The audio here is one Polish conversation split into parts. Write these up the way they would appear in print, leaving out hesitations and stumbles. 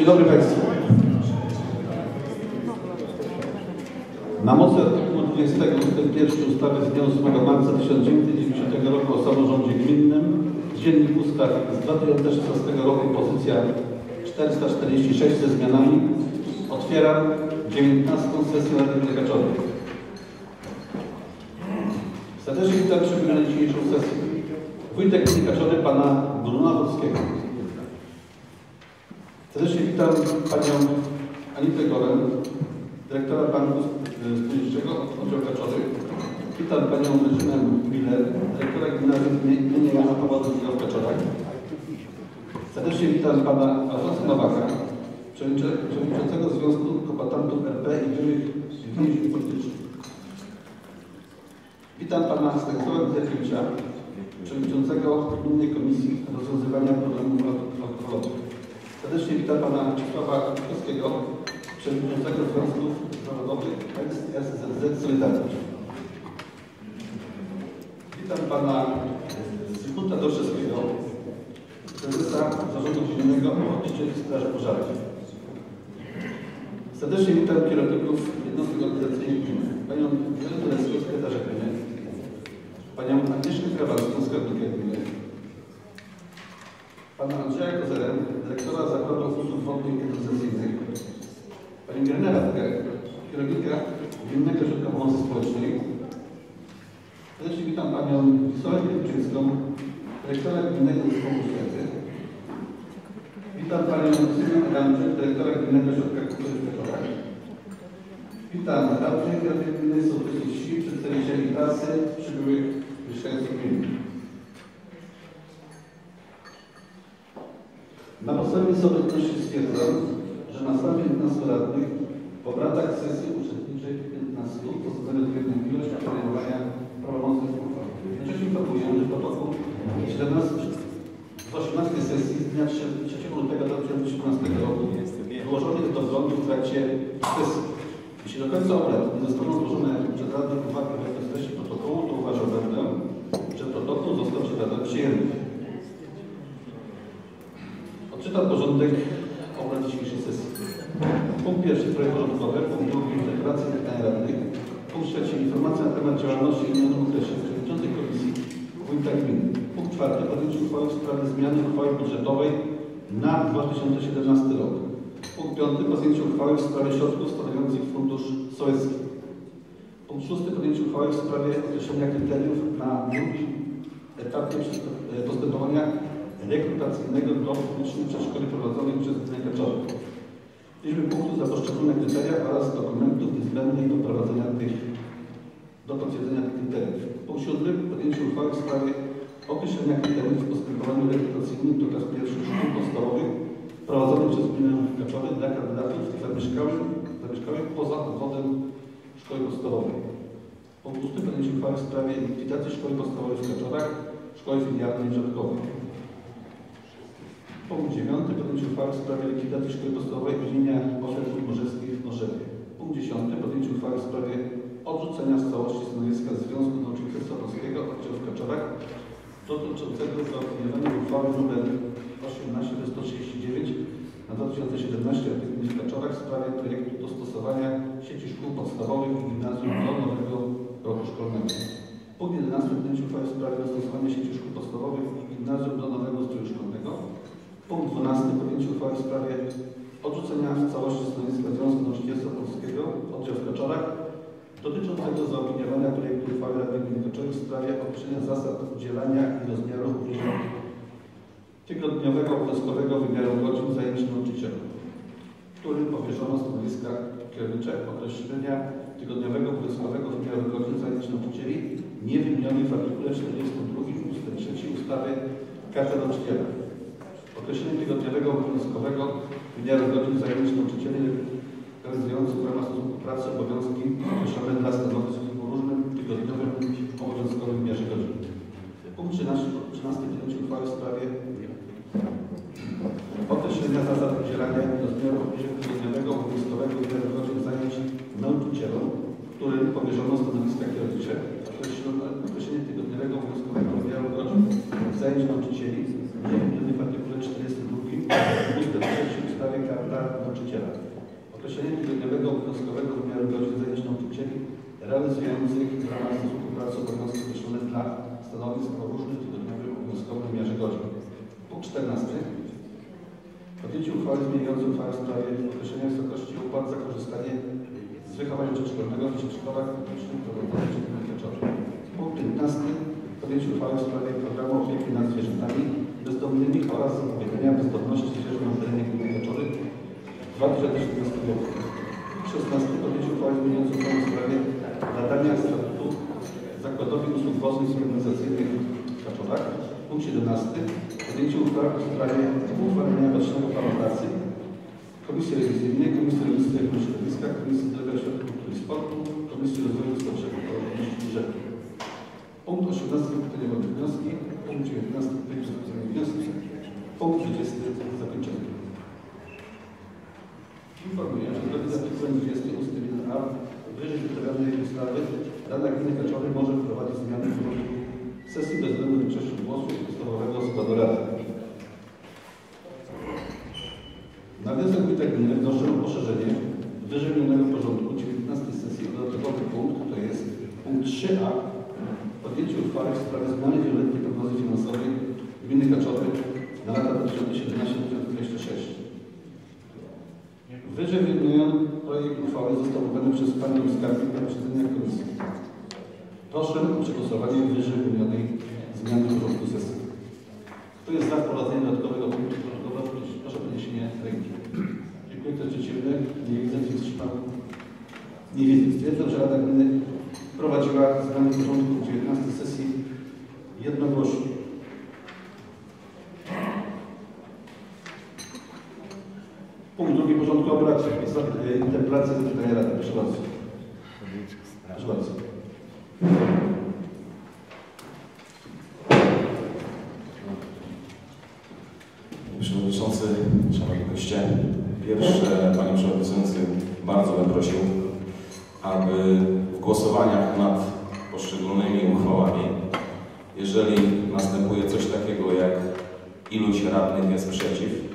dobry Państwu. Na mocy artykułu 20 ust. 1 ustawy z dnia 8 marca 1990 roku o samorządzie gminnym, Dziennik Ustaw z 2016 roku, pozycja 446 ze zmianami, otwieram 19. sesję Rady Gminy Kaczowej. Serdecznie witam na dzisiejszą sesję wójta Gminy Kaczowej, pana Bruna Wódzkiego. Serdecznie witam panią Anitę Goren, dyrektora Banku Spółdzielczego Oddziału Kaczowy. Witam panią Regzinę Miller, dyrektora Gimnazjum im. Jana Pawła II w Kaczorach. Serdecznie witam pana Alfonsa Nowaka, przewodniczącego Związku Kombatantów RP i byłych więźniów politycznych. Witam pana Stanisława Gdechowicza, przewodniczącego Gminnej Komisji Rozwiązywania Problemów Alkoholowych. Serdecznie witam pana Czesława Kowskiego, przewodniczącego Związków Zawodowych SZZ Solidarność. Witam pana Zygmunta Dorszewskiego, prezesa Zarządu Gminnego Ochotniczej Straży Pożarnej. Serdecznie witam kierowników jednostek organizacyjnych gminy, panią Joannę Leską, sekretarza gminy, panią Agnieszkę Krawalską, skarbnika gminy, pana Andrzeja Kozerę, dyrektora Zakładu Usług Wodnych i Kanalizacyjnych, panią Irenę Radkę, kierownika Gminnego Ośrodka Pomocy Społecznej. Serdecznie witam panią Wisławę Wielczyńską, dyrektora Gminnego Zespołu Oświaty. Witam panią Sylwię Adamczyk, dyrektora Gminnego Ośrodka Kultury w Kaczorach. Witam radnych Rady Gminy, sołtysów wsi, przedstawicieli prasy, przybyłych mieszkańców gminy. Na podstawie niesobecności stwierdzam, że na sali 15 radnych w obradach sesji uczestniczy 15 pozostawiony odpowiednią ilość podejmowania prawomocnych uchwał. Jednocześnie informuję, że protokół 18 sesji z dnia 3 lutego 2017 roku wyłożony jest do wglądu w trakcie sesji. Jeśli do końca obrad nie zostaną złożone przez radnych uwagi w treści protokołu, to uważam będę, że protokół został przez radnych przyjęty. Odczytam porządek obrad dzisiejszej sesji. Punkt pierwszy, projekt porządkowy. Punkt drugi, deklaracja pytania radnych. Punkt trzeci, informacja na temat działalności w minionym okresie przewodniczącej komisji wójta gminy. Punkt czwarty, podjęcie uchwały w sprawie zmiany uchwały budżetowej na 2017 rok. Punkt piąty, podjęcie uchwały w sprawie środków stanowiących fundusz sołecki. Punkt szósty, podjęcie uchwały w sprawie określenia kryteriów na drugim etapie postępowania rekrutacyjnego do publicznych przedszkoli prowadzonych przez Gminę Kaczowej. Liczby punktów za poszczególne kryteria oraz dokumentów niezbędnych do prowadzenia do potwierdzenia tych kryteriów. Punkt siódmy, podjęcie uchwały w sprawie określenia kryteriów w postępowaniu rekrutacyjnym do klas pierwszych szkół podstawowych prowadzonych przez Gminę Kaczowej dla kandydatów zamieszkałych poza obwodem szkoły podstawowej. Punkt ósmy, podjęcie uchwały w sprawie likwidacji szkoły podstawowej w Kaczorach, szkoły filialnej Rzadkowej. Punkt 9. Podjęcie uchwały w sprawie likwidacji szkoły podstawowej imienia ofiar morzeskich w Norzewie. Punkt 10. Podjęcie uchwały w sprawie odrzucenia w całości stanowiska Związku Nauczycielstwa Polskiego Oddziału w Kaczorach dotyczącego zaopiniowania uchwały nr 18/139 na 2017 w Gminie Kaczorach w sprawie projektu dostosowania sieci szkół podstawowych i gimnazjum do nowego roku szkolnego. Punkt 11. Podjęcie uchwały w sprawie dostosowania sieci szkół podstawowych i gimnazjum do nowego ustroju szkolnego. Punkt 12. Podjęcie uchwały w sprawie odrzucenia w całości stanowiska Związku Nauczycielstwa Polskiego Oddział w Kaczorach dotyczącego zaopiniowania projektu uchwały Rady Gminy Kaczowej w sprawie określenia zasad udzielania i rozmiaru tygodniowego obowiązkowego wymiaru godzin zajęć nauczycielom, którym powierzono stanowiska kierownicze określenia tygodniowego obowiązkowego wymiaru godzin zajęć nauczycieli nie wymienionych w artykule 42 ust. 3 ustawy Karta Nauczyciela. Określenie tygodniowego obowiązkowego wymiaru godzin zajęć nauczycieli realizujących w ramach stosunku pracy obowiązki określone dla stanowisk o różnym tygodniowym obowiązkowym wymiarze godzin. Punkt 13. Podjęcie uchwały w sprawie określenia zasad udzielania i rozmiaru tygodniowego obowiązkowego wymiaru godzin zajęć nauczycielom, którym powierzono stanowiska kierownicze. Określenie tygodniowego obowiązkowego wymiaru godzin zajęć nauczycieli nie wymienionych w artykule 42 ust. 3 sprawie karta nauczyciela. Określenie tygodniowego obowiązkowego wymiaru godzin zajęć nauczycieli realizujących w ramach stosunku pracy obowiązki określone dla stanowisk o różnym tygodniowym obowiązkowym wymiarze godzin. Punkt 14. Podjęcie uchwały zmieniającej uchwałę w sprawie określenia wysokości opłat za korzystanie z wychowania przedszkolnego w przedszkolach publicznych prowadzonych przez gminę Kaczory. Punkt 15. Podjęcie uchwały w sprawie programu opieki nad zwierzętami bezdomnymi oraz zapobiegania bezdomności zwierząt na terenie gminy Kaczory w 2017 roku. 16. Podjęcie uchwały zmieniającej uchwałę w sprawie nadania statutu Zakładowi Usług Woźnych Organizacyjnych w Kaczorach. Punkt 17. Podjęcie uchwały w sprawie uchwalenia rocznego planu pracy Komisji Rewizyjnej, Komisji Rolnictwa i Środowiska, Komisji Zdrowia, Oświaty, Kultury i Sportu, Komisji Rozwoju Społecznego i Rolności i Rzeki. Punkt 18. Pytania o wnioski. Punkt 19. Pytania o wnioski. Punkt 20. Zakończenie. Informuję, że zgodnie z artykułem 20 ust. 1a wyżej wybranej ustawy Rada Gminy Kaczory może wprowadzić zmiany w porządku sesji bezwzględnej większości głosów podstawowego składu Rady. Na wniosek Wójta Gminy wnoszę o poszerzenie wyżej wymienionego porządku 19 sesji o dodatkowy punkt, to jest punkt 3a, podjęcie uchwały w sprawie zmiany wieloletniej prognozy finansowej Gminy Kaczory na lata 2017-2026. Wyżej wymieniony projekt uchwały został wybrany przez Panią Skarbnik na posiedzeniach komisji. Proszę o przegłosowanie wyżej wymienionej zmiany porządku sesji. Kto jest za wprowadzeniem dodatkowego punktu porządkowego, proszę o podniesienie ręki. Dziękuję. Kto jest przeciwny? Nie widzę. Nie widzę. Stwierdzam, że Rada Gminy wprowadziła zmiany porządku 19 sesji jednogłośnie. Punkt drugi porządku obrad. Interpelacja do pytania Rady. Proszę bardzo. Proszę bardzo. Panie Przewodniczący, Szanowni Goście. Pierwsze, Panie Przewodniczący, bardzo bym prosił, aby w głosowaniach nad poszczególnymi uchwałami, jeżeli następuje coś takiego jak iluś radnych jest przeciw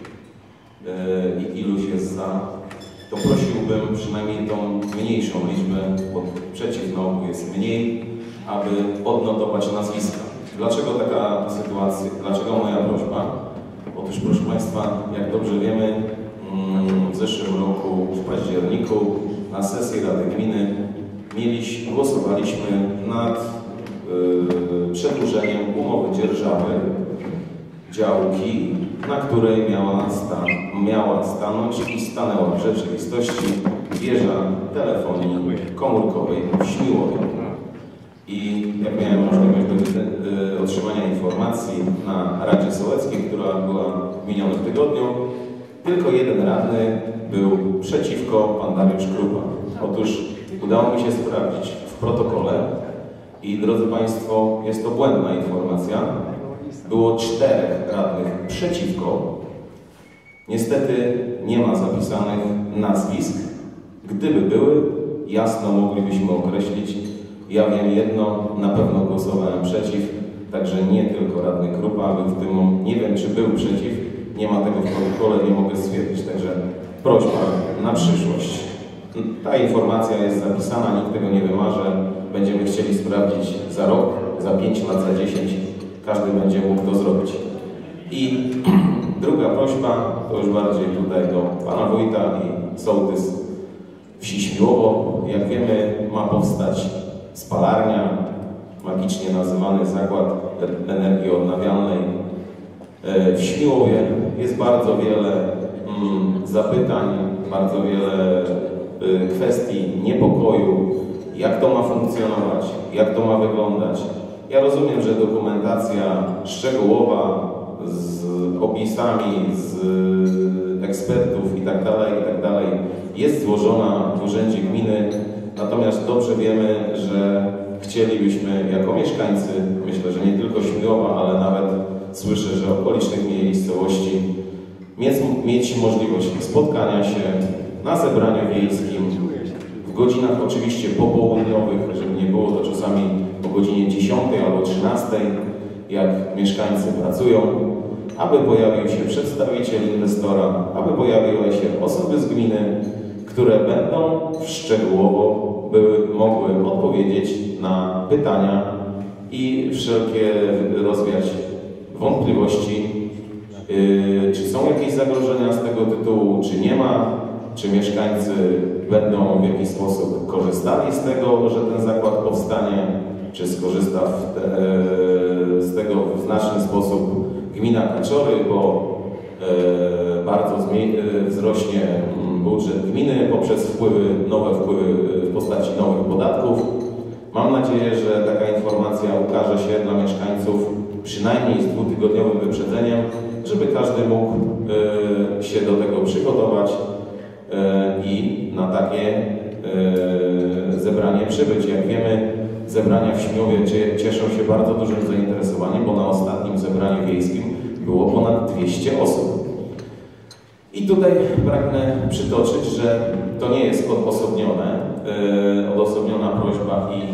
i iluś jest za, to prosiłbym przynajmniej tą mniejszą liczbę, bo przeciw na ogół jest mniej, aby odnotować nazwiska. Dlaczego taka sytuacja, dlaczego moja prośba? Otóż, proszę Państwa, jak dobrze wiemy, w zeszłym roku, w październiku, na sesji Rady Gminy głosowaliśmy nad przedłużeniem umowy dzierżawy działki, na której miała stanąć i stanęła w rzeczywistości wieża telefonii komórkowej w Śmiłowie. I jak miałem możliwość otrzymania informacji na Radzie Sołeckiej, która była w minionym tygodniu, tylko jeden radny był przeciwko, pan Dariusz Krupa. Otóż udało mi się sprawdzić w protokole i, drodzy Państwo, jest to błędna informacja. Było 4 radnych przeciwko. Niestety nie ma zapisanych nazwisk. Gdyby były, jasno moglibyśmy określić. Ja wiem jedno, na pewno głosowałem przeciw, także nie tylko radny Krupa był w tym, nie wiem czy był przeciw, nie ma tego w protokole, nie mogę stwierdzić, także prośba na przyszłość. Ta informacja jest zapisana, nikt tego nie wymarze, będziemy chcieli sprawdzić za rok, za 5 lat, za 10, każdy będzie mógł to zrobić. I druga prośba, to już bardziej tutaj do pana wójta i sołtys wsi Śmiłowo. Jak wiemy, ma powstać spalarnia, magicznie nazywany zakład energii odnawialnej. W Śmiłowie jest bardzo wiele zapytań, bardzo wiele kwestii niepokoju, jak to ma funkcjonować, jak to ma wyglądać. Ja rozumiem, że dokumentacja szczegółowa z opisami, z ekspertów itd. jest złożona w Urzędzie Gminy, natomiast dobrze wiemy, że chcielibyśmy jako mieszkańcy, myślę, że nie tylko Śmiłowa, ale nawet słyszę, że okolicznych miejscowości, mieć możliwość spotkania się na zebraniu wiejskim w godzinach oczywiście popołudniowych, żeby nie było to czasami o godzinie 10 albo 13, jak mieszkańcy pracują, aby pojawił się przedstawiciel inwestora, aby pojawiły się osoby z gminy, które będą szczegółowo mogły odpowiedzieć na pytania i wszelkie rozwiać wątpliwości, czy są jakieś zagrożenia z tego tytułu, czy nie ma, czy mieszkańcy będą w jakiś sposób korzystali z tego, że ten zakład powstanie, czy skorzysta z tego w znaczny sposób gmina Kaczory, bo bardzo wzrośnie budżet gminy poprzez nowe wpływy w postaci nowych podatków. Mam nadzieję, że taka informacja ukaże się dla mieszkańców przynajmniej z 2-tygodniowym wyprzedzeniem, żeby każdy mógł się do tego przygotować i na takie zebranie przybyć. Jak wiemy, zebrania w Śmiowie cieszą się bardzo dużym zainteresowaniem, bo na ostatnim zebraniu wiejskim było ponad 200 osób. I tutaj pragnę przytoczyć, że to nie jest odosobniona prośba i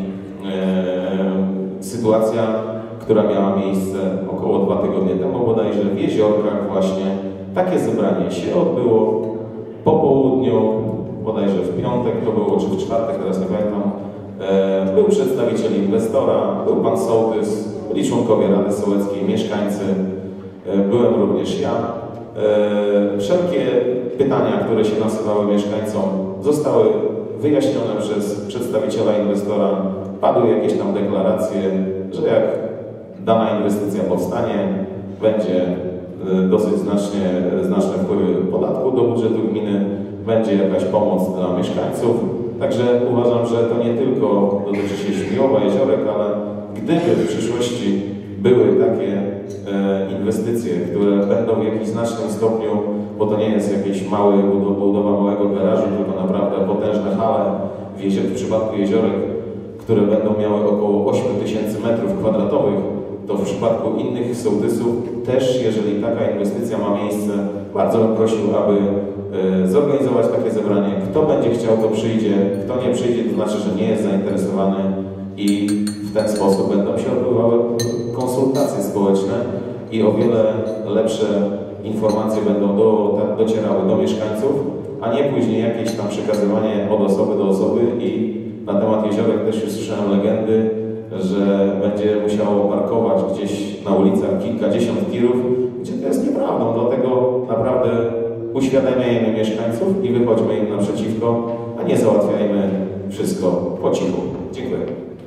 sytuacja, która miała miejsce około 2 tygodnie temu, bodajże w Jeziorkach właśnie takie zebranie się odbyło po południu, bodajże w piątek to było, czy w czwartek, teraz nie pamiętam. Był przedstawiciel inwestora, był pan sołtys, byli członkowie Rady Sołeckiej, mieszkańcy, byłem również ja. Wszelkie pytania, które się nasuwały mieszkańcom, zostały wyjaśnione przez przedstawiciela inwestora. Padły jakieś tam deklaracje, że jak dana inwestycja powstanie, będzie dosyć znaczne wpływy podatku do budżetu gminy, będzie jakaś pomoc dla mieszkańców. Także uważam, że to nie tylko dotyczy się Śmiowa, Jeziorek, ale gdyby w przyszłości były takie inwestycje, które będą w jakimś znacznym stopniu, bo to nie jest jakiś budowa małego garażu, tylko naprawdę potężne hale w przypadku Jeziorek, które będą miały około 8000 m2, to w przypadku innych sołtysów też, jeżeli taka inwestycja ma miejsce, bardzo bym prosił, aby zorganizować takie zebranie. Kto będzie chciał, to przyjdzie. Kto nie przyjdzie, to znaczy, że nie jest zainteresowany i w ten sposób będą się odbywały konsultacje społeczne i o wiele lepsze informacje będą docierały do mieszkańców, a nie później jakieś tam przekazywanie od osoby do osoby. I na temat Jeziorek też już słyszałem legendy, że będzie musiało parkować gdzieś na ulicach kilkadziesiąt tirów, gdzie to jest nieprawdą. Dlatego naprawdę uświadamiajmy mieszkańców i wychodźmy im naprzeciwko, a nie załatwiajmy wszystko po cichu. Dziękuję.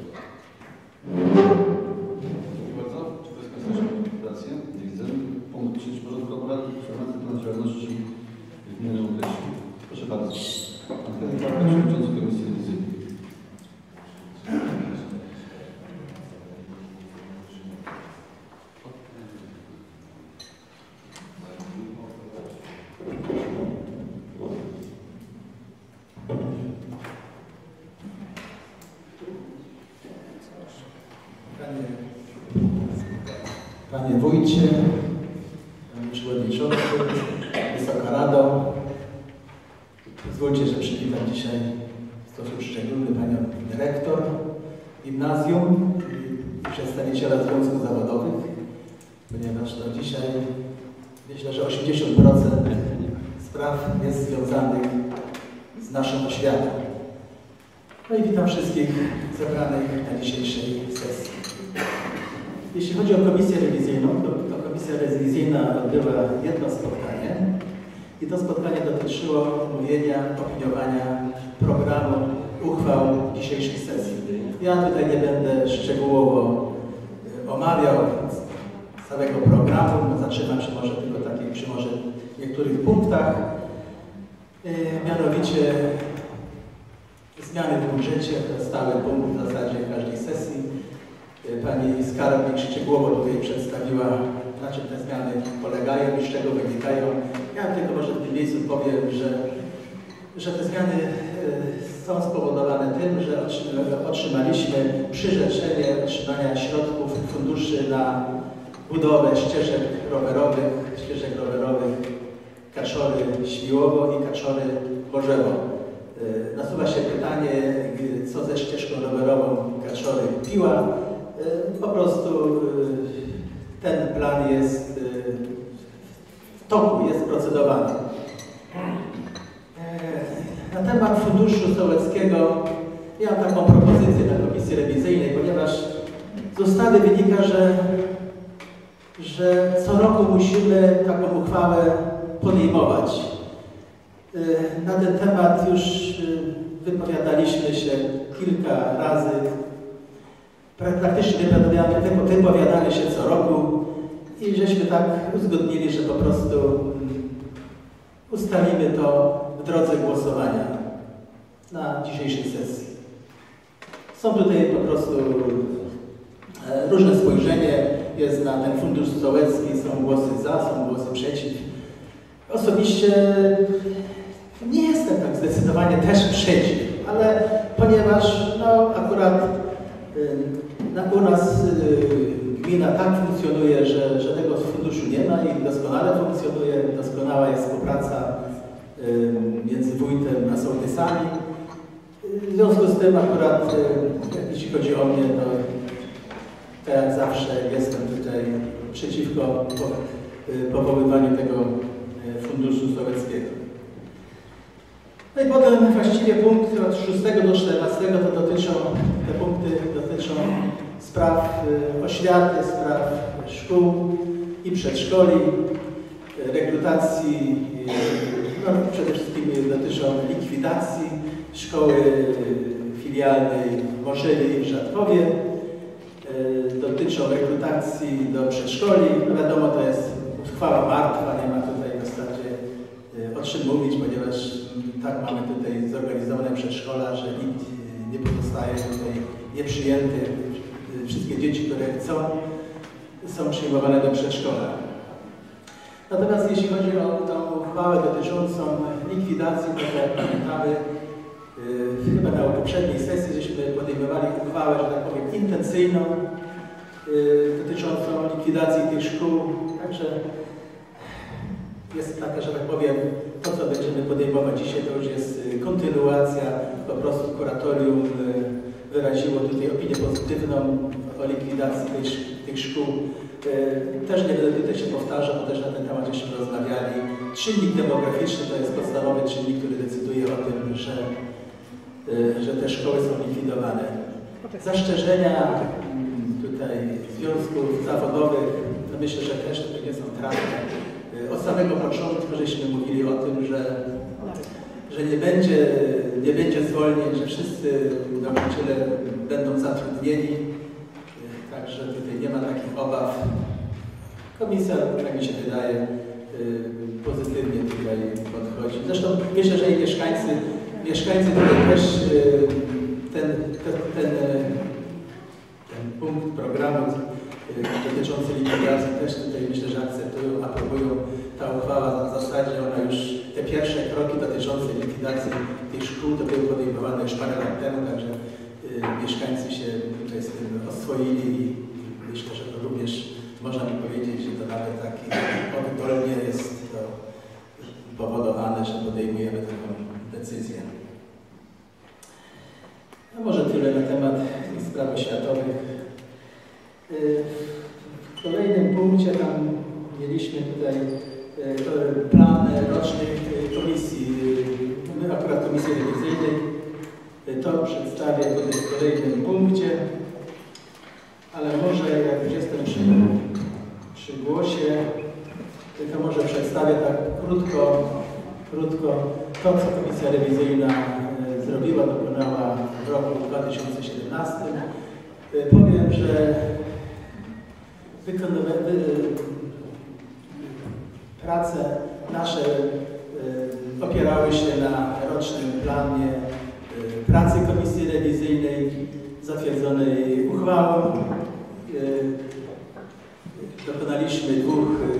Dziękuję bardzo. Czy ktoś z Państwa ma rekomendację? Nie widzę. Punkt 3 porządku obrad. Informacja na temat działalności w minionym okresie. Proszę bardzo. Pan Henryk Barka, przewodniczący Komisji Rewizyjnej. Panie Wójcie, Panie Przewodniczący, Wysoka Rado, pozwólcie, że przywitam dzisiaj w sposób szczególny Panią Dyrektor Gimnazjum i przedstawiciela Związków Zawodowych, ponieważ to dzisiaj myślę, że 80% spraw jest związanych z naszą oświatą. No i witam wszystkich zebranych na dzisiejszej sesji. Jeśli chodzi o komisję rewizyjną, to komisja rewizyjna odbyła jedno spotkanie i to spotkanie dotyczyło omówienia, opiniowania programu uchwał dzisiejszej sesji. Ja tutaj nie będę szczegółowo omawiał całego programu, zaczynam się może tylko przy niektórych punktach, mianowicie zmiany w budżecie, to jest stały punkt w zasadzie każdej sesji. Pani skarbnik szczegółowo tutaj przedstawiła, na czym te zmiany polegają i z czego wynikają. Ja tylko może w tym miejscu powiem, że te zmiany są spowodowane tym, że otrzymaliśmy przyrzeczenie otrzymania środków funduszy na budowę ścieżek rowerowych Kaczory-Śmiłowo i Kaczory-Borzewo. Nasuwa się pytanie, co ze ścieżką rowerową Kaczory-Piła. Po prostu ten plan jest toku, jest procedowany. Na temat Funduszu Sołeckiego miałem taką propozycję na Komisji Rewizyjnej, ponieważ z ustawy wynika, że co roku musimy taką uchwałę podejmować. Na ten temat już wypowiadaliśmy się kilka razy. Praktycznie wypowiadamy się co roku i żeśmy tak uzgodnili, że po prostu ustalimy to w drodze głosowania na dzisiejszej sesji. Są tutaj po prostu różne spojrzenie, jest na ten fundusz sołecki, są głosy za, są głosy przeciw. Osobiście nie jestem tak zdecydowanie też przeciw, ale ponieważ no, akurat u nas gmina tak funkcjonuje, że tego funduszu nie ma i doskonale funkcjonuje, doskonała jest współpraca między wójtem a sołtysami. W związku z tym akurat, jeśli chodzi o mnie, to tak jak zawsze jestem tutaj przeciwko powoływaniu tego funduszu sołeckiego. No i potem właściwie punkty od 6 do 14 to te punkty dotyczą spraw oświaty, spraw szkół i przedszkoli, rekrutacji, no przede wszystkim dotyczą likwidacji szkoły filialnej w Morzyli i w Rzadkowie, dotyczą rekrutacji do przedszkoli. No wiadomo, to jest uchwała martwa, nie ma tutaj w zasadzie o czym mówić, ponieważ tak mamy tutaj zorganizowane przedszkola, że nikt nie pozostaje tutaj nieprzyjęty. Wszystkie dzieci, które chcą, są przyjmowane do przedszkola. Natomiast jeśli chodzi o tą uchwałę dotyczącą likwidacji, to jak pamiętamy, chyba na poprzedniej sesji żeśmy podejmowali uchwałę, że tak powiem, intencyjną dotyczącą likwidacji tych szkół. Także jest taka, że tak powiem, to co będziemy podejmować dzisiaj, to już jest kontynuacja. Po prostu kuratorium wyraziło tutaj opinię pozytywną o likwidacji tych szkół. Też nie będę tutaj się powtarzał, bo też na ten temat żeśmy rozmawiali. Czynnik demograficzny to jest podstawowy czynnik, który decyduje o tym, że te szkoły są likwidowane. Zastrzeżenia tutaj związków zawodowych, to myślę, że też tutaj nie są trafne. Od samego początku żeśmy mówili o tym, że nie będzie zwolnień, że wszyscy nauczyciele będą zatrudnieni. Także tutaj nie ma takich obaw. Komisja, jak mi się wydaje, pozytywnie tutaj podchodzi. Zresztą myślę, że i mieszkańcy tutaj też ten punkt programu dotyczący likwidacji też tutaj myślę, że akceptują, aprobują. Ta uchwała w zasadzie ona już, te pierwsze kroki dotyczące likwidacji tych szkół to były podejmowane już parę lat temu, także mieszkańcy się tutaj z tym oswoili i myślę, że to również można by powiedzieć, że to nawet taki oddolnie jest to powodowane, że podejmujemy taką decyzję. No może tyle na temat tych spraw oświatowych. W kolejnym punkcie tam mieliśmy tutaj plan rocznych komisji, my akurat Komisji Rewizyjnej. To przedstawię w kolejnym punkcie, ale może jak już jestem przy głosie, to może przedstawię tak krótko to, co Komisja Rewizyjna zrobiła, dokonała w roku 2017. Powiem, że prace nasze opierały się na rocznym planie pracy Komisji Rewizyjnej zatwierdzonej uchwałą. Dokonaliśmy 2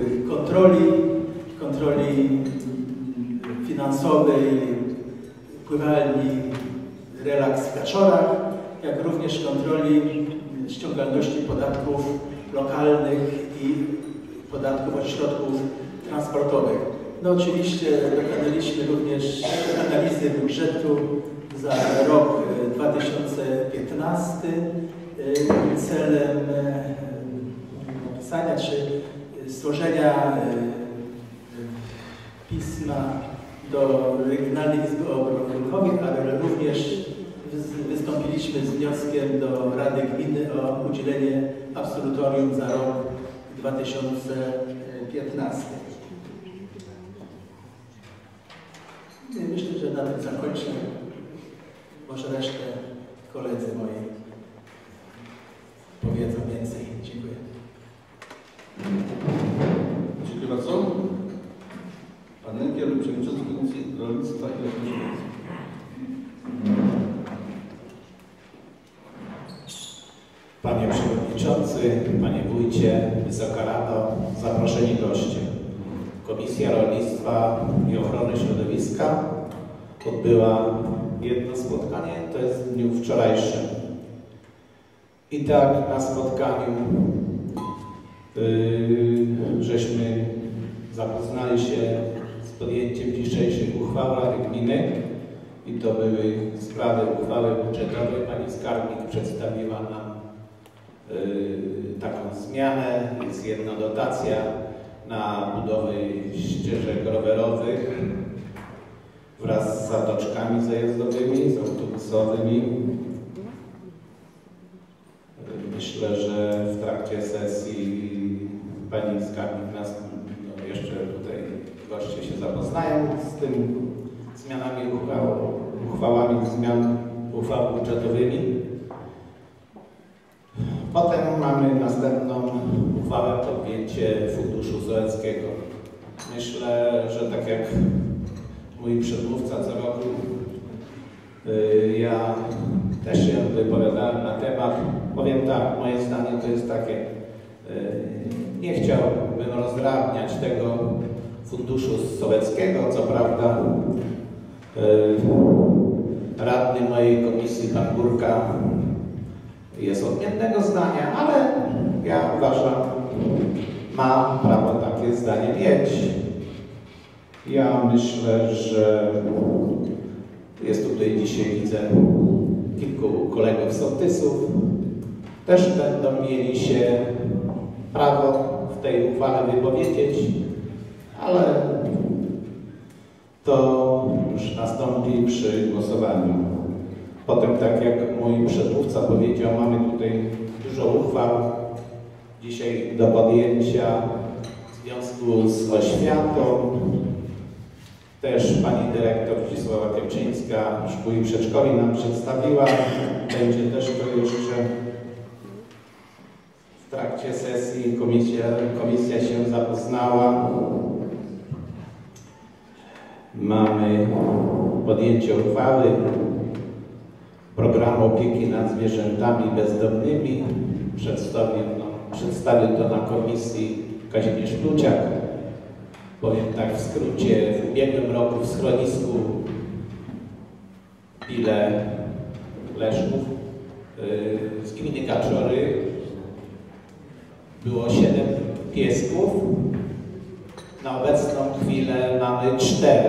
kontroli finansowej pływalni Relaks w Kaczorach, jak również kontroli ściągalności podatków lokalnych i podatków od środków transportowych. No oczywiście dokonaliśmy również analizy budżetu za rok 2015 celem napisania czy stworzenia pisma do Regionalnej Izby Obrachunkowej, ale również wystąpiliśmy z wnioskiem do Rady Gminy o udzielenie absolutorium za rok 2015. Myślę, że na tym zakończę. Może resztę koledzy moi powiedzą więcej. Dziękuję. Dziękuję bardzo. Pan Enkiel, Przewodniczący Komisji Rolnictwa i Rozwoju. Panie Przewodniczący, Panie Wójcie, Wysoka Rado, zaproszeni goście. Komisja Rolnictwa i Ochrony Środowiska odbyła jedno spotkanie, to jest w dniu wczorajszym. I tak na spotkaniu żeśmy zapoznali się z podjęciem dzisiejszych uchwał Rady Gminy i to były sprawy uchwały budżetowej. Pani skarbnik przedstawiła nam taką zmianę. Jest jedna dotacja na budowę ścieżek rowerowych wraz z zatoczkami zajazdowymi, z autobusowymi. Myślę, że w trakcie sesji pani skarbnik nas jeszcze tutaj goście się zapoznają z tym zmianami uchwałami zmian uchwał budżetowymi. Potem mamy następną uchwałę o podjęcie Funduszu Sołeckiego. Myślę, że tak jak mój przedmówca co roku, ja też się wypowiadałem na temat. Powiem tak, moje zdanie to jest takie, nie chciałbym rozdrabniać tego Funduszu Sołeckiego. Co prawda radny mojej komisji, pan Górka, jest odmiennego zdania, ale ja uważam, ma prawo takie zdanie mieć. Ja myślę, że jest tutaj dzisiaj, widzę, kilku kolegów sołtysów. Też będą mieli się prawo w tej uchwale wypowiedzieć, ale to już nastąpi przy głosowaniu. Potem, tak jak mój przedmówca powiedział, mamy tutaj dużo uchwał dzisiaj do podjęcia w związku z oświatą. Też pani dyrektor Zdzisława Kiepczyńska szkół i przedszkoli nam przedstawiła. Będzie też to jeszcze w trakcie sesji komisja się zapoznała. Mamy podjęcie uchwały programu opieki nad zwierzętami bezdomnymi. Przedstawił to na komisji Kazimierz Pluciak. Powiem tak w skrócie, w ubiegłym roku w schronisku Pile Leszków z gminy Kaczory było 7 piesków. Na obecną chwilę mamy 4.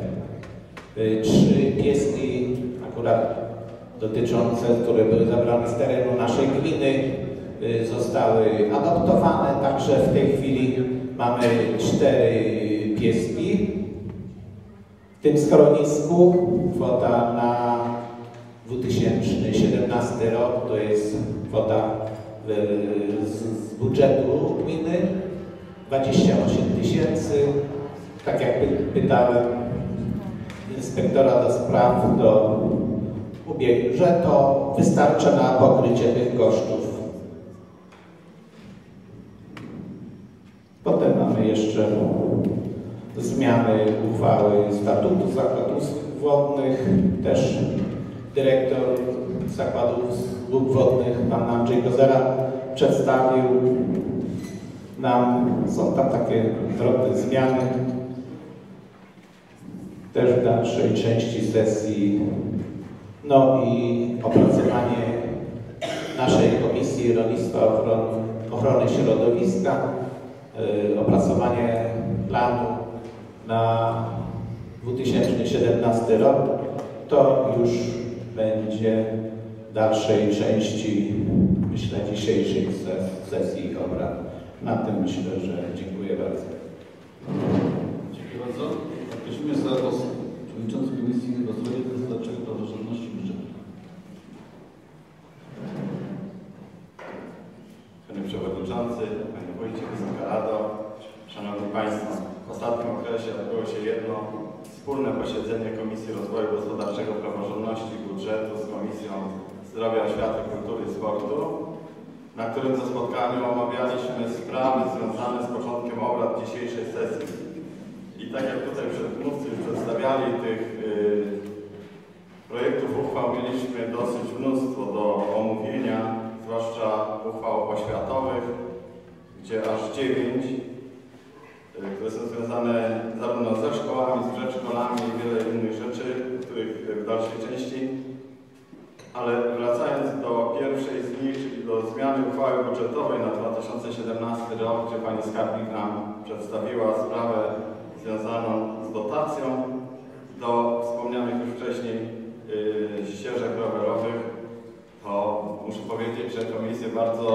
3 pieski akurat dotyczące, które były zabrane z terenu naszej gminy, zostały adoptowane, także w tej chwili mamy 4 pieski. W tym schronisku kwota na 2017 rok to jest kwota z budżetu gminy 28 000. Tak jak pytałem inspektora do spraw, że to wystarcza na pokrycie tych kosztów. Potem mamy jeszcze zmiany uchwały statutu zakładów wodnych. Też dyrektor zakładów dróg wodnych, pan Andrzej Kozera, przedstawił nam, są tam takie drobne zmiany. Też w dalszej części sesji, no i opracowanie naszej Komisji Rolnictwa Ochrony Środowiska, opracowanie planu na 2017 rok, to już będzie w dalszej części, myślę, dzisiejszej sesji obrad. Na tym myślę, że dziękuję bardzo. Dziękuję bardzo. Prosimy za głos przewodniczący Komisji Rozwoju Gospodarczego i Praworządności i Budżetu. Panie Przewodniczący, Panie Wójcie, Wysoka Rado, Szanowni Państwo. W ostatnim okresie odbyło się jedno wspólne posiedzenie Komisji Rozwoju Gospodarczego, Praworządności i Budżetu z Komisją Zdrowia, Oświaty, Kultury i Sportu, na którym to spotkaniu omawialiśmy sprawy związane z początkiem obrad dzisiejszej sesji. I tak jak tutaj przedmówcy już przedstawiali tych projektów uchwał, mieliśmy dosyć mnóstwo do omówienia, zwłaszcza uchwał oświatowych, gdzie aż 9, które są związane zarówno ze szkołami, z przedszkolami i wiele innych rzeczy, których w dalszej części. Ale wracając do pierwszej z nich, czyli do zmiany uchwały budżetowej na 2017 rok, gdzie Pani Skarbnik nam przedstawiła sprawę związaną z dotacją do wspomnianych już wcześniej ścieżek rowerowych, to muszę powiedzieć, że komisje bardzo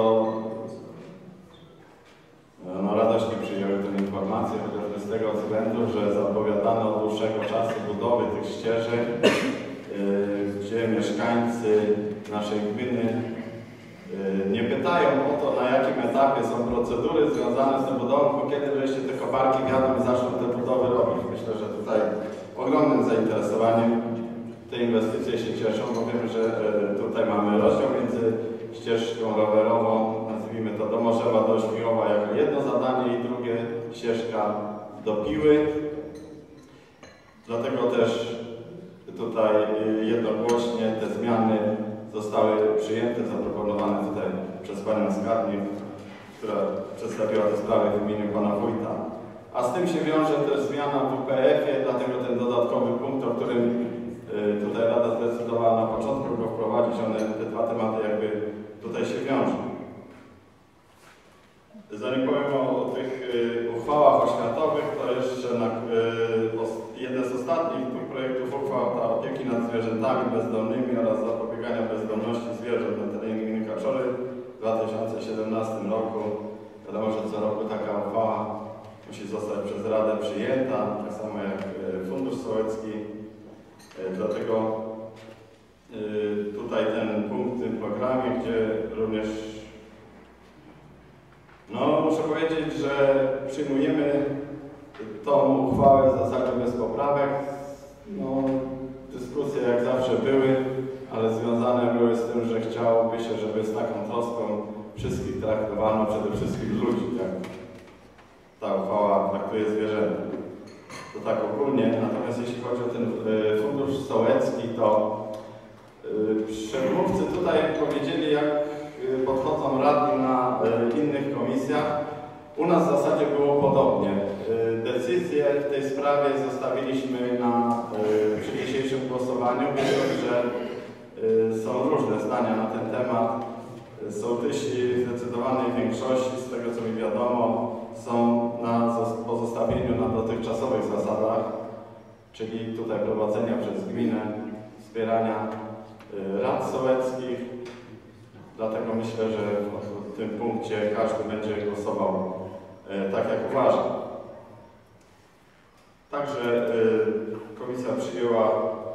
radośnie przyjęły tę informację, chociażby z tego względu, że zapowiadano od dłuższego czasu budowy tych ścieżek, gdzie mieszkańcy naszej gminy nie pytają o to, na jakim etapie są procedury związane z tą budową, bo kiedy wreszcie te koparki wiadą i zaczną te budowy robić. Myślę, że tutaj ogromnym zainteresowaniem te inwestycje się cieszą, bo wiem, że tutaj mamy rozdział między ścieżką rowerową, nazwijmy to do Morzewa, do Ośmiłowa jako jedno zadanie i drugie ścieżka do Piły. Dlatego też tutaj jednogłośnie te zmiany zostały przyjęte, zaproponowane tutaj przez Panią Skarbnik, która przedstawiła te sprawy w imieniu Pana Wójta. A z tym się wiąże też zmiana w WPF-ie, dlatego ten dodatkowy punkt, o którym tutaj Rada zdecydowała na początku go wprowadzić, te dwa tematy jakby tutaj się wiążą. Zanim powiem o tych uchwałach oświatowych, to jeszcze jeden z ostatnich projektów uchwał to opieki nad zwierzętami bezdomnymi oraz zapobiegania bezdomności zwierząt na terenie gminy Kaczory w 2017 roku. Wiadomo, że co roku taka uchwała musi zostać przez Radę przyjęta, tak samo jak Fundusz Sołecki. Dlatego tutaj ten punkt w tym programie, gdzie również muszę powiedzieć, że przyjmujemy tą uchwałę w zasadzie bez poprawek. Dyskusje jak zawsze były, ale związane były z tym, że chciałoby się, żeby z taką troską wszystkich traktowano, przede wszystkim ludzi, jak ta uchwała traktuje zwierzęta. To tak ogólnie. Natomiast jeśli chodzi o ten fundusz sołecki, to przedmówcy tutaj powiedzieli, jak podchodzą radni na innych komisjach. U nas w zasadzie było podobnie. Decyzję w tej sprawie zostawiliśmy przy dzisiejszym głosowaniu, wiedząc, że są różne zdania na ten temat. Sołtysi w zdecydowanej większości, z tego co mi wiadomo, są na pozostawieniu na dotychczasowych zasadach, czyli tutaj prowadzenia przez gminę, wspierania rad sołeckich. Dlatego myślę, że w tym punkcie każdy będzie głosował tak, jak uważa. Także komisja przyjęła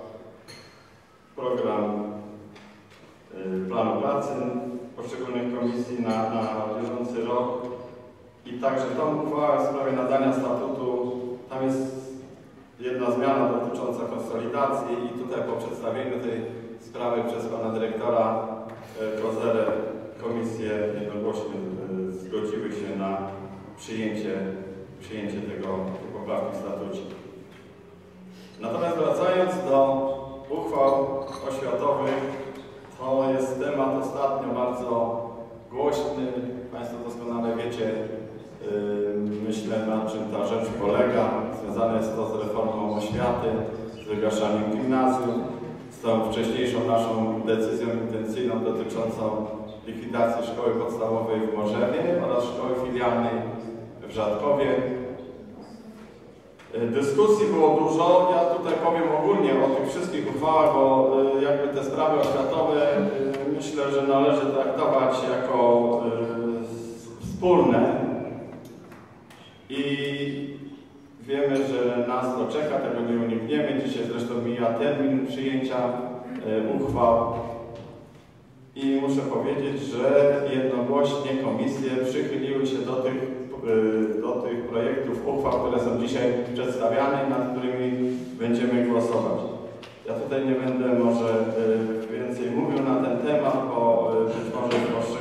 program planu pracy poszczególnych komisji na bieżący rok i także tą uchwałę w sprawie nadania statutu. Tam jest jedna zmiana dotycząca konsolidacji i tutaj po przedstawieniu tej sprawy przez pana dyrektora Kozerę komisje jednogłośnie zgodziły się na przyjęcie tej poprawki w statucie. Natomiast wracając do uchwał oświatowych, to jest temat ostatnio bardzo głośny. Państwo doskonale wiecie, myślę, na czym ta rzecz polega. Związane jest to z reformą oświaty, z wygaszaniem gimnazjum, z tą wcześniejszą naszą decyzją intencyjną dotyczącą likwidacji szkoły podstawowej w Morzewie oraz szkoły filialnej w Rzadkowie. Dyskusji było dużo. Ja tutaj powiem ogólnie o tych wszystkich uchwałach, bo jakby te sprawy oświatowe myślę, że należy traktować jako wspólne. I Wiemy, że nas to czeka, tego nie unikniemy. Dzisiaj zresztą mija termin przyjęcia uchwał. I muszę powiedzieć, że jednogłośnie komisje przychyliły się do tych projektów uchwał, które są dzisiaj przedstawiane i nad którymi będziemy głosować. Ja tutaj nie będę może więcej mówił na ten temat, bo być może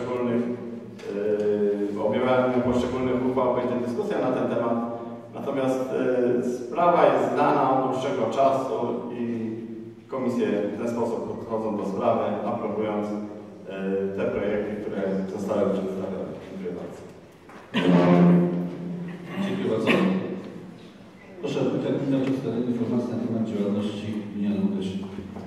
w objawaniu poszczególnych uchwał będzie dyskusja na ten temat. Natomiast sprawa jest znana od dłuższego czasu i komisje w ten sposób podchodzą do sprawy, aprobując te projekty, które zostały przedstawione. Dziękuję bardzo. Dziękuję bardzo. Proszę o przedstawienie informacji na temat działalności w minionym okresie.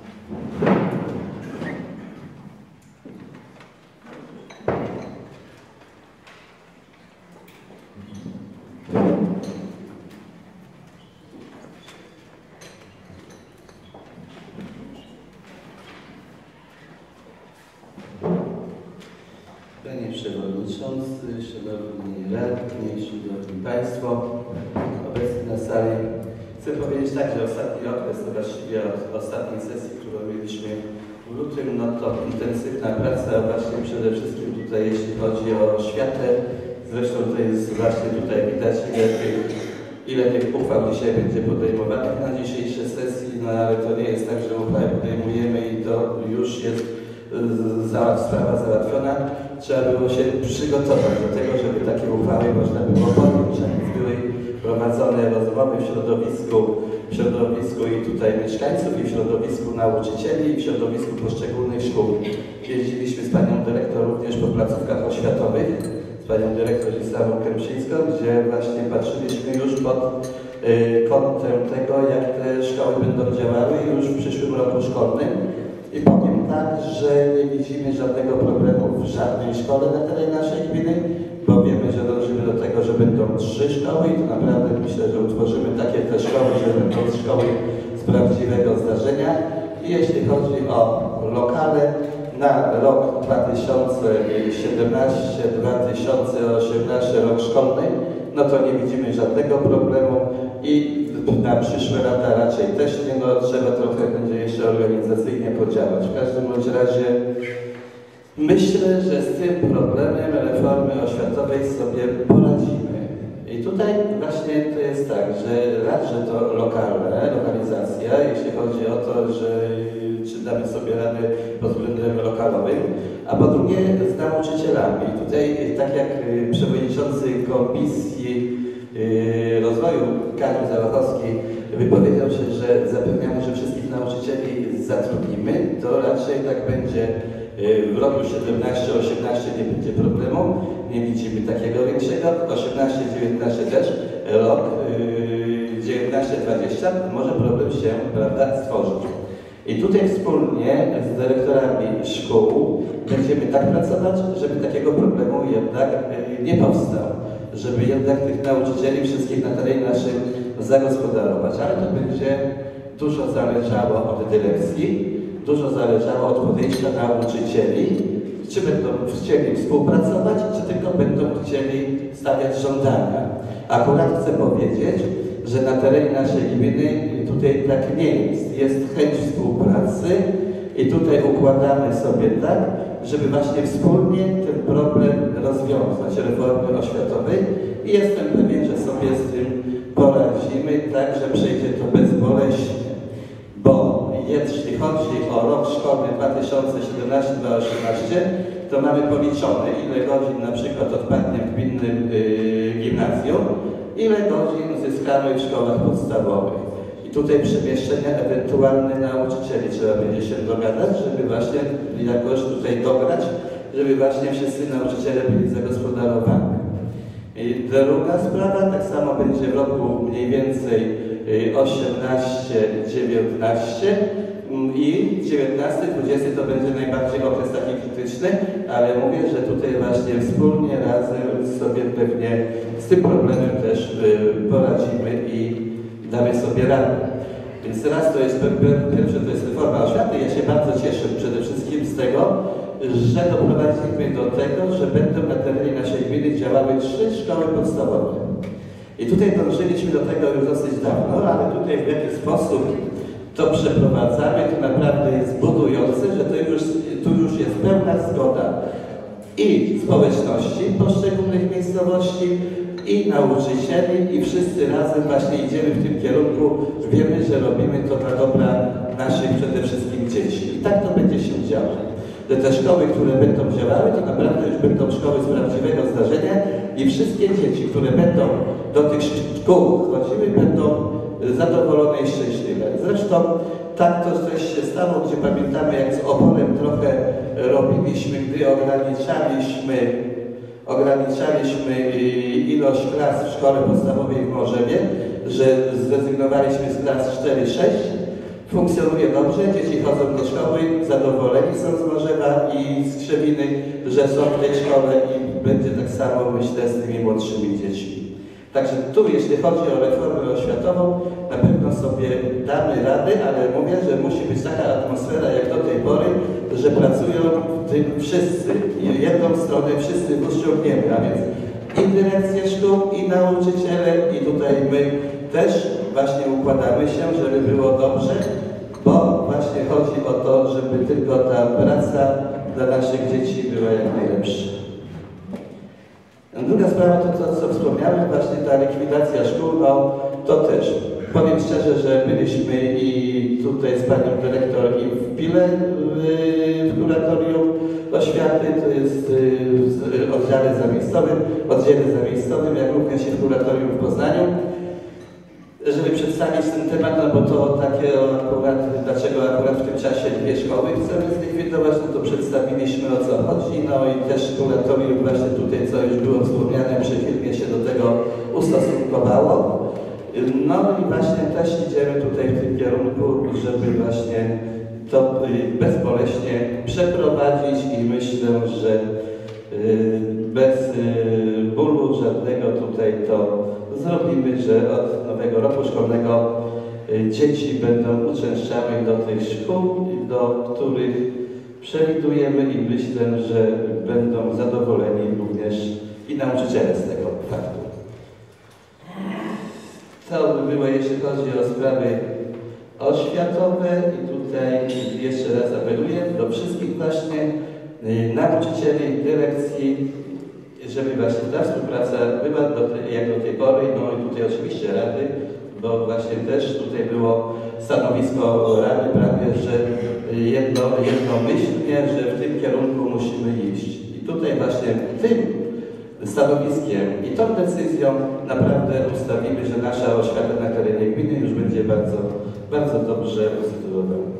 Panie Przewodniczący, Szanowni Radni, Szanowni Państwo, obecni na sali. Chcę powiedzieć tak, że ostatni okres, to właściwie od ostatniej sesji, którą mieliśmy w lutym, no to intensywna praca właśnie przede wszystkim tutaj, jeśli chodzi o oświatę. Zresztą to jest właśnie tutaj widać, ile tych uchwał dzisiaj będzie podejmowanych na dzisiejszej sesji, no ale to nie jest tak, że uchwały podejmujemy i to już jest sprawa załatwiona. Trzeba było się przygotować do tego, żeby takie uchwały można było podjąć, a więc były prowadzone rozmowy w środowisku i tutaj mieszkańców, i w środowisku nauczycieli, i w środowisku poszczególnych szkół. Jeździliśmy z panią dyrektor również po placówkach oświatowych, z panią dyrektor Zisławą Kępszyńską, gdzie właśnie patrzyliśmy już pod kątem tego, jak te szkoły będą działały już w przyszłym roku szkolnym. I powiem tak, że nie widzimy żadnego problemu w żadnej szkole na terenie naszej gminy, bo wiemy, że dążymy do tego, że będą 3 szkoły i to naprawdę myślę, że utworzymy takie te szkoły, że będą szkoły z prawdziwego zdarzenia. I jeśli chodzi o lokale, na rok 2017-2018 rok szkolny, no to nie widzimy żadnego problemu i na przyszłe lata raczej też nie, no trzeba trochę będzie jeszcze organizacyjnie podziałać. W każdym bądź razie myślę, że z tym problemem reformy oświatowej sobie poradzimy. I tutaj właśnie to jest tak, że raz, że to lokalizacja, jeśli chodzi o to, że czy damy sobie radę pod względem lokalowym, a po drugie z nauczycielami. Tutaj tak jak przewodniczący Komisji Rozwoju Kamil Zawachowski wypowiedział się, że zapewniamy, że wszystkich nauczycieli zatrudnimy, to raczej tak będzie w roku 17-18 nie będzie problemu, nie widzimy takiego większego, 18-19 też, rok 19-20 może problem się, prawda, stworzyć. I tutaj wspólnie z dyrektorami szkół będziemy tak pracować, żeby takiego problemu jednak nie powstał. Żeby jednak tych nauczycieli wszystkich na terenie naszym zagospodarować. Ale to będzie dużo zależało od dyrekcji, dużo zależało od podejścia nauczycieli, czy będą chcieli współpracować, czy tylko będą chcieli stawiać żądania. Akurat chcę powiedzieć, że na terenie naszej gminy tutaj tak nie jest. Jest chęć współpracy i tutaj układamy sobie tak, żeby właśnie wspólnie ten problem rozwiązać, reformy oświatowej i jestem pewien, że sobie z tym poradzimy tak, że przejdzie to bezboleśnie. Bo jeśli chodzi o rok szkolny 2017-2018, to mamy policzone, ile godzin na przykład odpadnie w gminnym gimnazjum, ile godzin zyskamy w szkołach podstawowych. I tutaj przemieszczenia ewentualne nauczycieli trzeba będzie się dogadać, żeby właśnie jakoś tutaj dograć, żeby właśnie wszyscy nauczyciele byli zagospodarowani. I druga sprawa, tak samo będzie w roku mniej więcej 18-19 i 19-20 to będzie najbardziej okres taki krytyczny, ale mówię, że tutaj właśnie wspólnie razem sobie pewnie z tym problemem też poradzimy i damy sobie radę. Więc raz to jest pierwsze, to jest reforma oświaty. Ja się bardzo cieszę przede wszystkim z tego, że doprowadzimy do tego, że będą na terenie naszej gminy działały 3 szkoły podstawowe. I tutaj dążyliśmy do tego już dosyć dawno, ale tutaj w jaki sposób to przeprowadzamy, to naprawdę jest budujące, że tu już jest pełna zgoda i społeczności poszczególnych miejscowości, i nauczycieli, i wszyscy razem właśnie idziemy w tym kierunku. Wiemy, że robimy to dla dobra naszych przede wszystkim dzieci. I tak to będzie się działo. Że te szkoły, które będą działały, to naprawdę już będą szkoły z prawdziwego zdarzenia i wszystkie dzieci, które będą do tych szkół chodziły, będą zadowolone i szczęśliwe. Zresztą tak to też się stało, gdzie pamiętamy, jak z Oporem trochę robiliśmy, gdy ograniczaliśmy ilość klas w szkole podstawowej w Morzewie, że zrezygnowaliśmy z klas 4-6. Funkcjonuje dobrze, dzieci chodzą do szkoły, zadowoleni są z Morzewa i z Krzewiny, że są w tej szkole i będzie tak samo, myślę, z tymi młodszymi dziećmi. Także tu, jeśli chodzi o reformę oświatową, na pewno sobie damy radę, ale mówię, że musi być taka atmosfera jak do tej pory, że pracują w tym wszyscy, jedną stronę wszyscy uściągniemy, a więc i dyrekcje szkół, i nauczyciele, i tutaj my też właśnie układamy się, żeby było dobrze, bo właśnie chodzi o to, żeby tylko ta praca dla naszych dzieci była jak najlepsza. Druga sprawa to, co wspomniałem, właśnie ta likwidacja szkół, no to też powiem szczerze, że byliśmy i tutaj z panią dyrektor i w Pile w kuratorium oświaty, to jest w oddziale zamiejscowym, jak również i w kuratorium w Poznaniu, żeby przedstawić ten temat, no bo to takie akurat, dlaczego akurat w tym czasie dwie szkoły chcemy zlikwidować, no to przedstawiliśmy, o co chodzi, no i też kuratorium właśnie tutaj, co już było wspomniane, przychylnie się do tego ustosunkowało. No i właśnie też idziemy tutaj w tym kierunku, żeby właśnie to bezboleśnie przeprowadzić i myślę, że bez bólu żadnego tutaj to zrobimy, że od nowego roku szkolnego dzieci będą uczęszczały do tych szkół, do których przewidujemy i myślę, że będą zadowoleni również i nauczyciele z tego faktu. To by było, jeśli chodzi o sprawy oświatowe i tutaj jeszcze raz apeluję do wszystkich właśnie nauczycieli, dyrekcji, żeby właśnie ta współpraca była jak do tej pory, no i tutaj oczywiście Rady, bo właśnie też tutaj było stanowisko Rady prawie, że jednomyślnie, że w tym kierunku musimy iść. I tutaj właśnie tym stanowiskiem i tą decyzją naprawdę ustawimy, że nasza oświata na terenie gminy już będzie bardzo, bardzo dobrze usytuowana.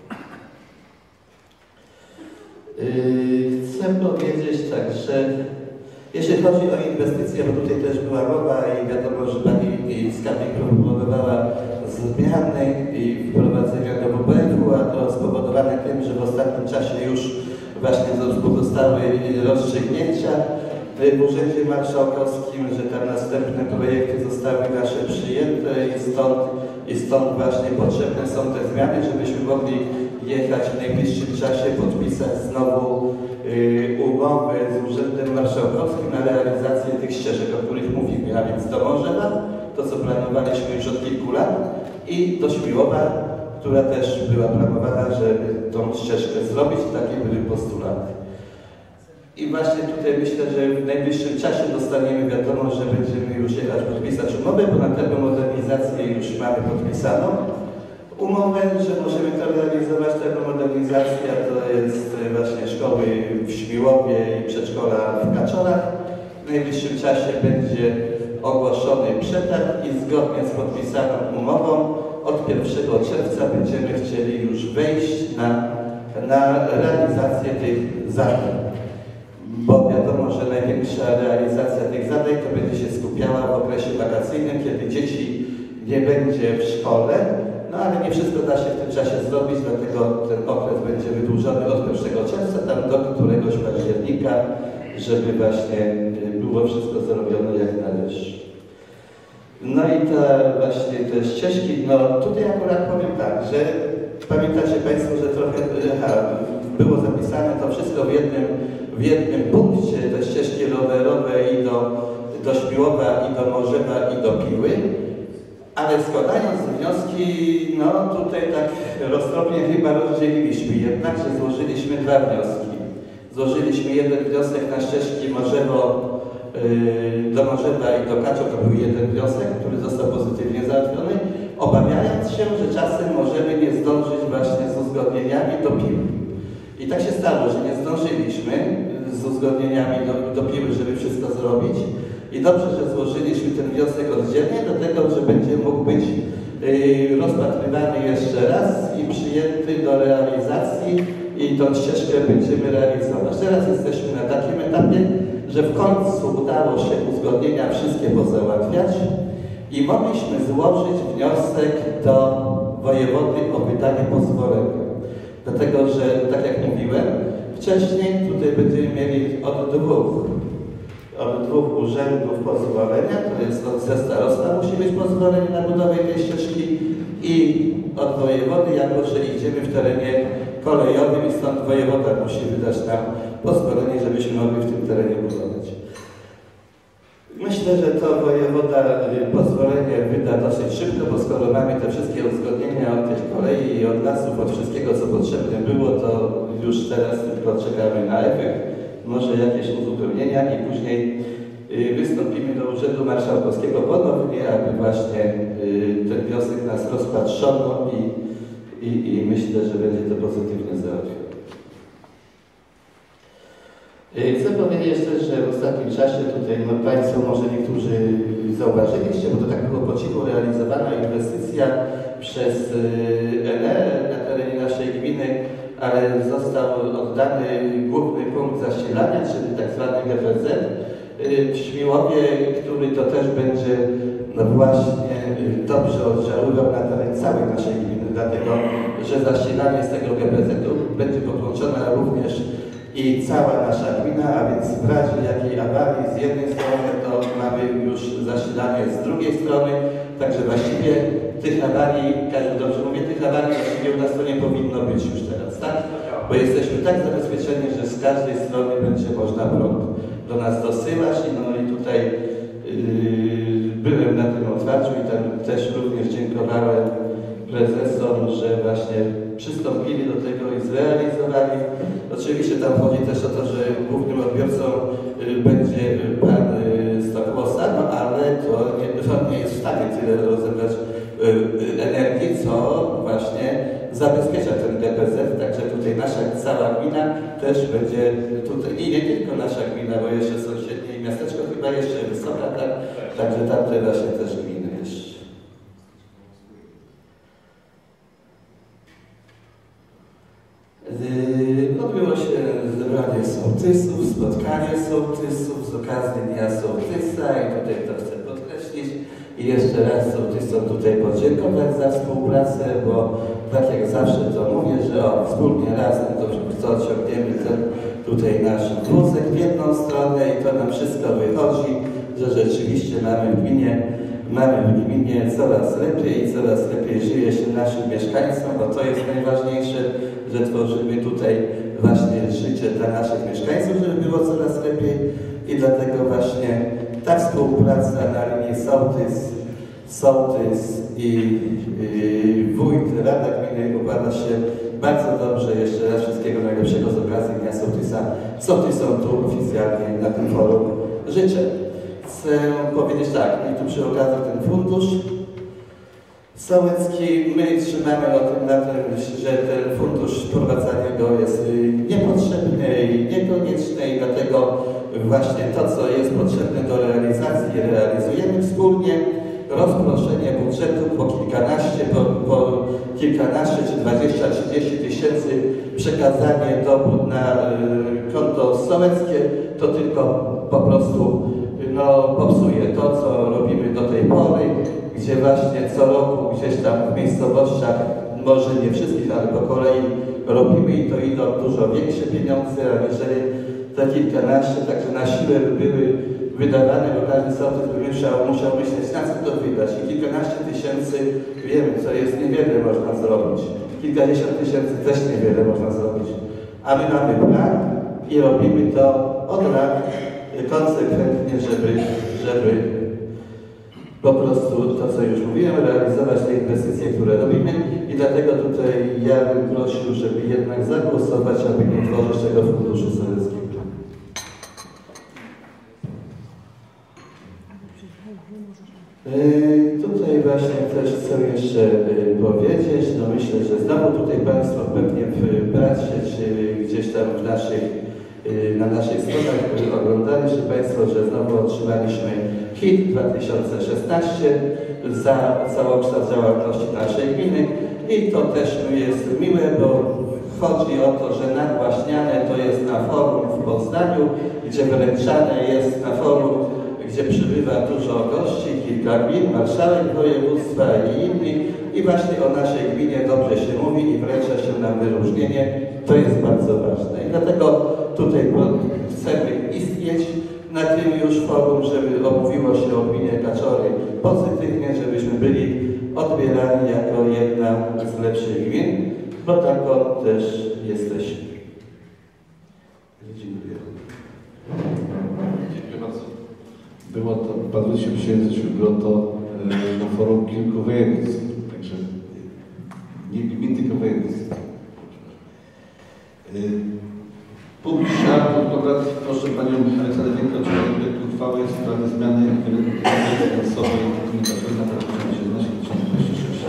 Chcę powiedzieć tak, że jeśli chodzi o inwestycje, bo tutaj też była mowa i wiadomo, że pani skarbnik proponowała zmiany i wprowadzenia do WPF-u, a to spowodowane tym, że w ostatnim czasie już właśnie zostały rozstrzygnięcia w Urzędzie Marszałkowskim, że tam następne projekty zostały nasze przyjęte i stąd właśnie potrzebne są te zmiany, żebyśmy mogli jechać w najbliższym czasie, podpisać znowu umowę z Urzędem Marszałkowskim na realizację tych ścieżek, o których mówimy, a więc do Morzewa, to co planowaliśmy już od kilku lat, i do Śmiłowa, która też była planowana, żeby tą ścieżkę zrobić, takie były postulaty. I właśnie tutaj myślę, że w najbliższym czasie dostaniemy wiadomość, że będziemy już jechać podpisać umowę, bo na termomodernizację już mamy podpisaną umowę, że możemy to realizować. Termomodernizacja to jest właśnie szkoły w Śmiłowie i przedszkola w Kaczorach. W najbliższym czasie będzie ogłoszony przetarg i zgodnie z podpisaną umową od 1 czerwca będziemy chcieli już wejść na realizację tych zadań. Bo wiadomo, że największa realizacja tych zadań to będzie się skupiała w okresie wakacyjnym, kiedy dzieci nie będzie w szkole, no ale nie wszystko da się w tym czasie zrobić, dlatego ten okres będzie wydłużony od 1 czerwca tam do któregoś października, żeby właśnie było wszystko zrobione jak należy. No i właśnie te ścieżki, no tutaj akurat powiem tak, że pamiętacie Państwo, że trochę było zapisane to wszystko w jednym punkcie, te ścieżki rowerowe i do Śmiłowa i do Morzewa i do Piły, ale składając wnioski, no tutaj tak roztropnie chyba rozdzieliliśmy, jednakże złożyliśmy dwa wnioski. Złożyliśmy jeden wniosek na ścieżki Morzewo, do Morzewa i do Kaczo, to był jeden wniosek, który został pozytywnie załatwiony, obawiając się, że czasem możemy nie zdążyć właśnie z uzgodnieniami do Piły. I tak się stało, że nie zdążyliśmy z uzgodnieniami do Piły, żeby wszystko zrobić. I dobrze, że złożyliśmy ten wniosek oddzielnie, dlatego, że będzie mógł być rozpatrywany jeszcze raz i przyjęty do realizacji i tą ścieżkę będziemy realizować. Teraz jesteśmy na takim etapie, że w końcu udało się uzgodnienia wszystkie pozałatwiać i mogliśmy złożyć wniosek do wojewody o wydanie pozwolenia. Dlatego, że tak jak mówiłem, wcześniej tutaj będziemy mieli od dwóch urzędów pozwolenia, to jest od ze starostwa musi być pozwolenie na budowę tej ścieżki i od wojewody, jako że idziemy w terenie kolejowym i stąd wojewoda musi wydać nam pozwolenie, żebyśmy mogli w tym terenie budować. Myślę, że to wojewoda pozwolenie wyda dosyć szybko, bo skoro mamy te wszystkie uzgodnienia od tej kolei i od lasów, od wszystkiego, co potrzebne było, to już teraz tylko czekamy na efekt, może jakieś uzupełnienia i później wystąpimy do Urzędu Marszałkowskiego ponownie, aby właśnie ten wniosek nas rozpatrzono i myślę, że będzie to pozytywnie załatwione. Chcę powiedzieć jeszcze, że w ostatnim czasie tutaj Państwo może niektórzy zauważyliście, bo to tak było po cichu realizowana inwestycja przez ENER na terenie naszej gminy, ale został oddany główny punkt zasilania, czyli tak zwany GPZ w Śmiłowie, który to też będzie właśnie dobrze oddziaływał na teren całej naszej gminy, dlatego że zasilanie z tego GPZ-u będzie podłączone również i cała nasza gmina, a więc w razie jakiej awarii z jednej strony to mamy już zasilanie z drugiej strony, także właściwie tych awarii, każdy dobrze mówię, tych awarii właściwie u nas to nie powinno być już teraz, tak? Bo jesteśmy tak zabezpieczeni, że z każdej strony będzie można prąd do nas dosyłać i tutaj byłem na tym otwarciu i tam też również dziękowałem prezesom, że właśnie przystąpili do tego i zrealizowali. Oczywiście tam chodzi też o to, że głównym odbiorcą będzie pan Stokłosa, no ale to nie jest w stanie tyle rozebrać energii, co właśnie zabezpiecza ten GPZ, także tutaj nasza cała gmina też będzie tutaj, i nie tylko nasza gmina, bo jeszcze sąsiednie miasteczko chyba jeszcze Wysoka, tak? Także tamte właśnie też gminy jeszcze. Odbyło się zebranie sołtysów, spotkanie sołtysów z okazji Dnia Sołtysa i tutaj to chcę podkreślić i jeszcze raz sołtysom tutaj podziękować za współpracę, bo tak jak zawsze to mówię, że wspólnie razem to ciągniemy ten tutaj nasz wózek w jedną stronę i to nam wszystko wychodzi, że rzeczywiście mamy w gminie coraz lepiej i coraz lepiej żyje się naszym mieszkańcom, bo to jest najważniejsze, że tworzymy tutaj właśnie życie dla naszych mieszkańców, żeby było coraz lepiej i dlatego właśnie ta współpraca na linii sołtys i wójt, Rada Gminy układa się bardzo dobrze. Jeszcze raz wszystkiego najlepszego z okazji Dnia Sołtysa. Sołtysom tu oficjalnie na tym forum życzę. Chcę powiedzieć tak, i tu przy okazji ten fundusz sołecki, my trzymamy na tym, że ten fundusz wprowadzania go jest niepotrzebny i niekonieczny i dlatego właśnie to, co jest potrzebne do realizacji, realizujemy wspólnie. Rozproszenie budżetu po kilkanaście czy 20-30 tysięcy przekazanie na konto sołeckie, to tylko po prostu popsuje to, co robimy do tej pory, gdzie właśnie co roku gdzieś tam w miejscowościach, może nie wszystkich, ale po kolei robimy i to idą dużo większe pieniądze, aniżeli te kilkanaście, także na siłę były wydawane, bo każdy sołtys by musiał myśleć, na co to wydać. I kilkanaście tysięcy, wiemy, co jest, niewiele można zrobić. Kilkadziesiąt tysięcy też niewiele można zrobić. A my mamy plan i robimy to od lat konsekwentnie, żeby po prostu to, co już mówiłem, realizować te inwestycje, które robimy i dlatego tutaj ja bym prosił, żeby jednak zagłosować, aby nie tworzyć tego funduszu sołeckiego. Tutaj właśnie też chcę jeszcze powiedzieć, no myślę, że znowu tutaj Państwo pewnie patrzeć gdzieś tam na naszych stronach oglądaliście Państwo, że znowu otrzymaliśmy HIT 2016 za całokształt działalności naszej gminy i to też jest miłe, bo chodzi o to, że nagłaśniane to jest na forum w Poznaniu, gdzie wręczane jest na forum, gdzie przybywa dużo gości, kilka gmin, marszałek województwa i inni i właśnie o naszej gminie dobrze się mówi i wręcza się nam wyróżnienie. To jest bardzo ważne i dlatego tutaj chcemy istnieć na tym już forum, żeby omówiło się o gminie Kaczory pozytywnie, żebyśmy byli odbierani jako jedna z lepszych gmin, bo taką też jesteśmy. Dziękuję. Dziękuję bardzo. Było to, padło się w Święto na forum kilku województw, także nie gmin, tylko województw. Punkt 3 obrad. Proszę Panią Aleksandrę Wienkę o projekt uchwały w sprawie zmiany finansowej gminy Kaczory na rok 2017-2026.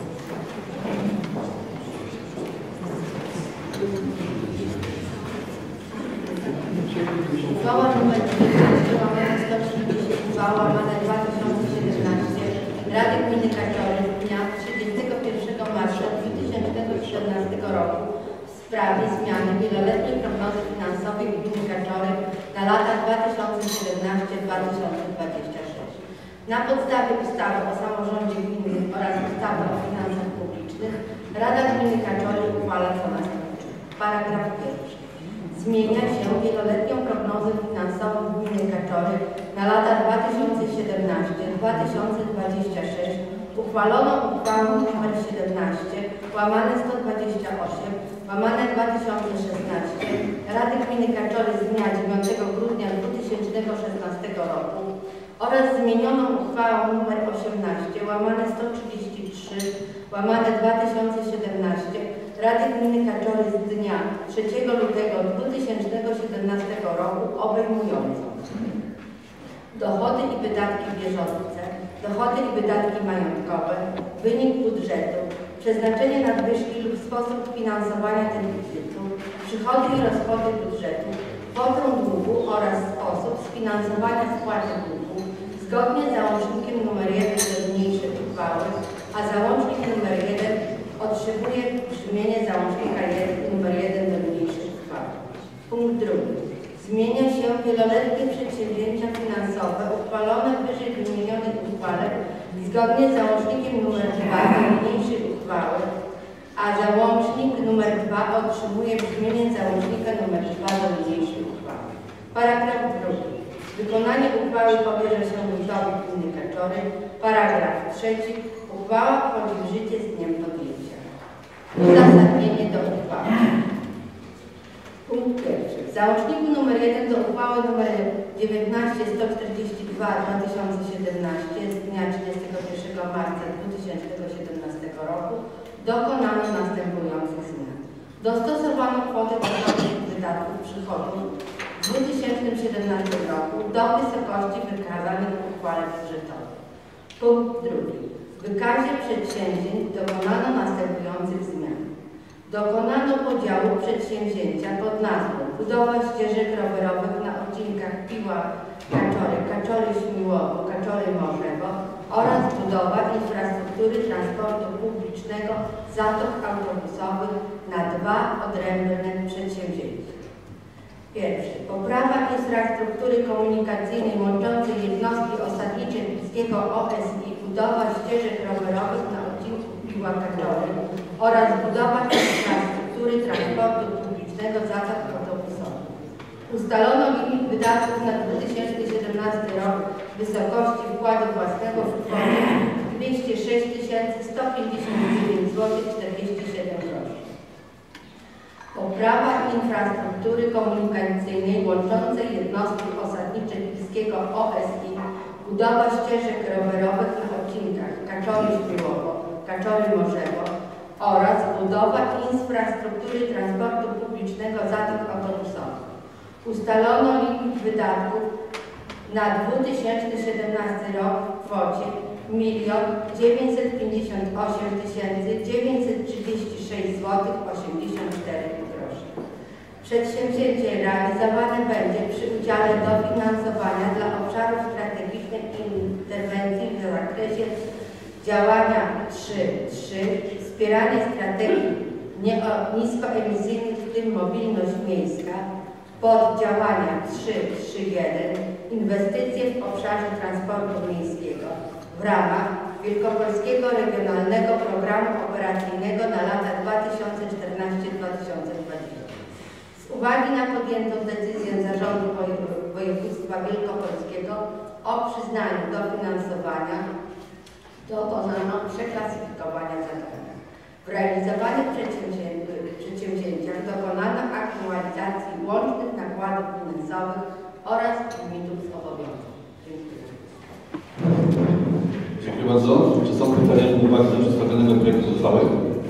Uchwała nr 2017 Rady Gminy Kaczory z dnia 31 marca 2014 roku w sprawie zmiany wieloletniej prognozy finansowej Gminy Kaczory na lata 2017-2026. Na podstawie ustawy o samorządzie gminnym oraz ustawy o finansach publicznych Rada Gminy Kaczory uchwala co następuje. Paragraf 1. Zmienia się wieloletnią prognozę finansową Gminy Kaczory na lata 2017-2026 uchwaloną uchwałą nr 17 łamane 128 łamane 2016 Rady Gminy Kaczory z dnia 9 grudnia 2016 roku oraz zmienioną uchwałą nr 18 łamane 133 łamane 2017 Rady Gminy Kaczory z dnia 3 lutego 2017 roku obejmującą dochody i wydatki bieżące, dochody i wydatki majątkowe, wynik budżetu, przeznaczenie nadwyżki lub sposób finansowania deficytu, przychody i rozchody budżetu, kwotę długu oraz sposób sfinansowania spłaty długu, zgodnie z załącznikiem nr 1 do niniejszej uchwały, a załącznik nr 1 otrzymuje brzmienie załącznika nr 1 do niniejszej uchwały. Punkt 2. Zmienia się wieloletnie przedsięwzięcia finansowe uchwalone w wyżej wymienionej uchwale zgodnie z załącznikiem nr 2 do niniejszej uchwały, a załącznik nr 2 otrzymuje brzmienie załącznika nr 2 do niniejszej uchwały. Paragraf 2. Wykonanie uchwały powierza się wójtowi gminy Kaczory. Paragraf 3. Uchwała wchodzi w życie z dniem podjęcia. Uzasadnienie do uchwały. Punkt 1. W załączniku nr 1 do uchwały nr 19-142/2017 z dnia 31 marca 2017 roku dokonano następujących zmian. Dostosowano kwotę dochodów i wydatków przychodów w 2017 roku do wysokości wykazanych w uchwale budżetowej. Punkt 2. W wykazie przedsięwzięć dokonano następujących zmian. Dokonano podziału przedsięwzięcia pod nazwą budowa ścieżek rowerowych na odcinkach Piła Kaczory, Kaczory Śmiłowo, Kaczory Morzewo oraz budowa infrastruktury transportu publicznego zatok autobusowych na 2 odrębne przedsięwzięcia. Pierwszy. Poprawa infrastruktury komunikacyjnej łączącej jednostki osadnicze Pilskiego OSI, budowa ścieżek rowerowych na odcinku Piła Kaczory oraz budowa infrastruktury transportu publicznego zatok autobusowych. Ustalono limit wydatków na 2017 rok w wysokości wkładu własnego w kwocie 206 159 zł 47 groszy. Poprawa infrastruktury komunikacyjnej łączącej jednostki osadnicze Pilskiego OSI, budowa ścieżek rowerowych na odcinkach Kaczory-Śmiłowo, Kaczory-Morzewo oraz budowa infrastruktury transportu publicznego zatok autobusowych. Ustalono limit wydatków na 2017 rok w kwocie 1 958 936 zł 84 groszy. Przedsięwzięcie realizowane będzie przy udziale dofinansowania dla obszarów strategicznych interwencji w zakresie działania 3.3 wspieranie strategii niskoemisyjnych, w tym mobilność miejska, poddziałania 3.3.1 inwestycje w obszarze transportu miejskiego w ramach Wielkopolskiego Regionalnego Programu Operacyjnego na lata 2014-2020. Z uwagi na podjętą decyzję Zarządu Województwa Wielkopolskiego o przyznaniu dofinansowania dokonano przeklasyfikowania zadań. W realizowanych przedsięwzięciach dokonano aktualizacji łącznych nakładów finansowych oraz limitów zobowiązań. Dziękuję. Dziękuję bardzo. Czy są pytania lub uwagi do przedstawionego projektu uchwały?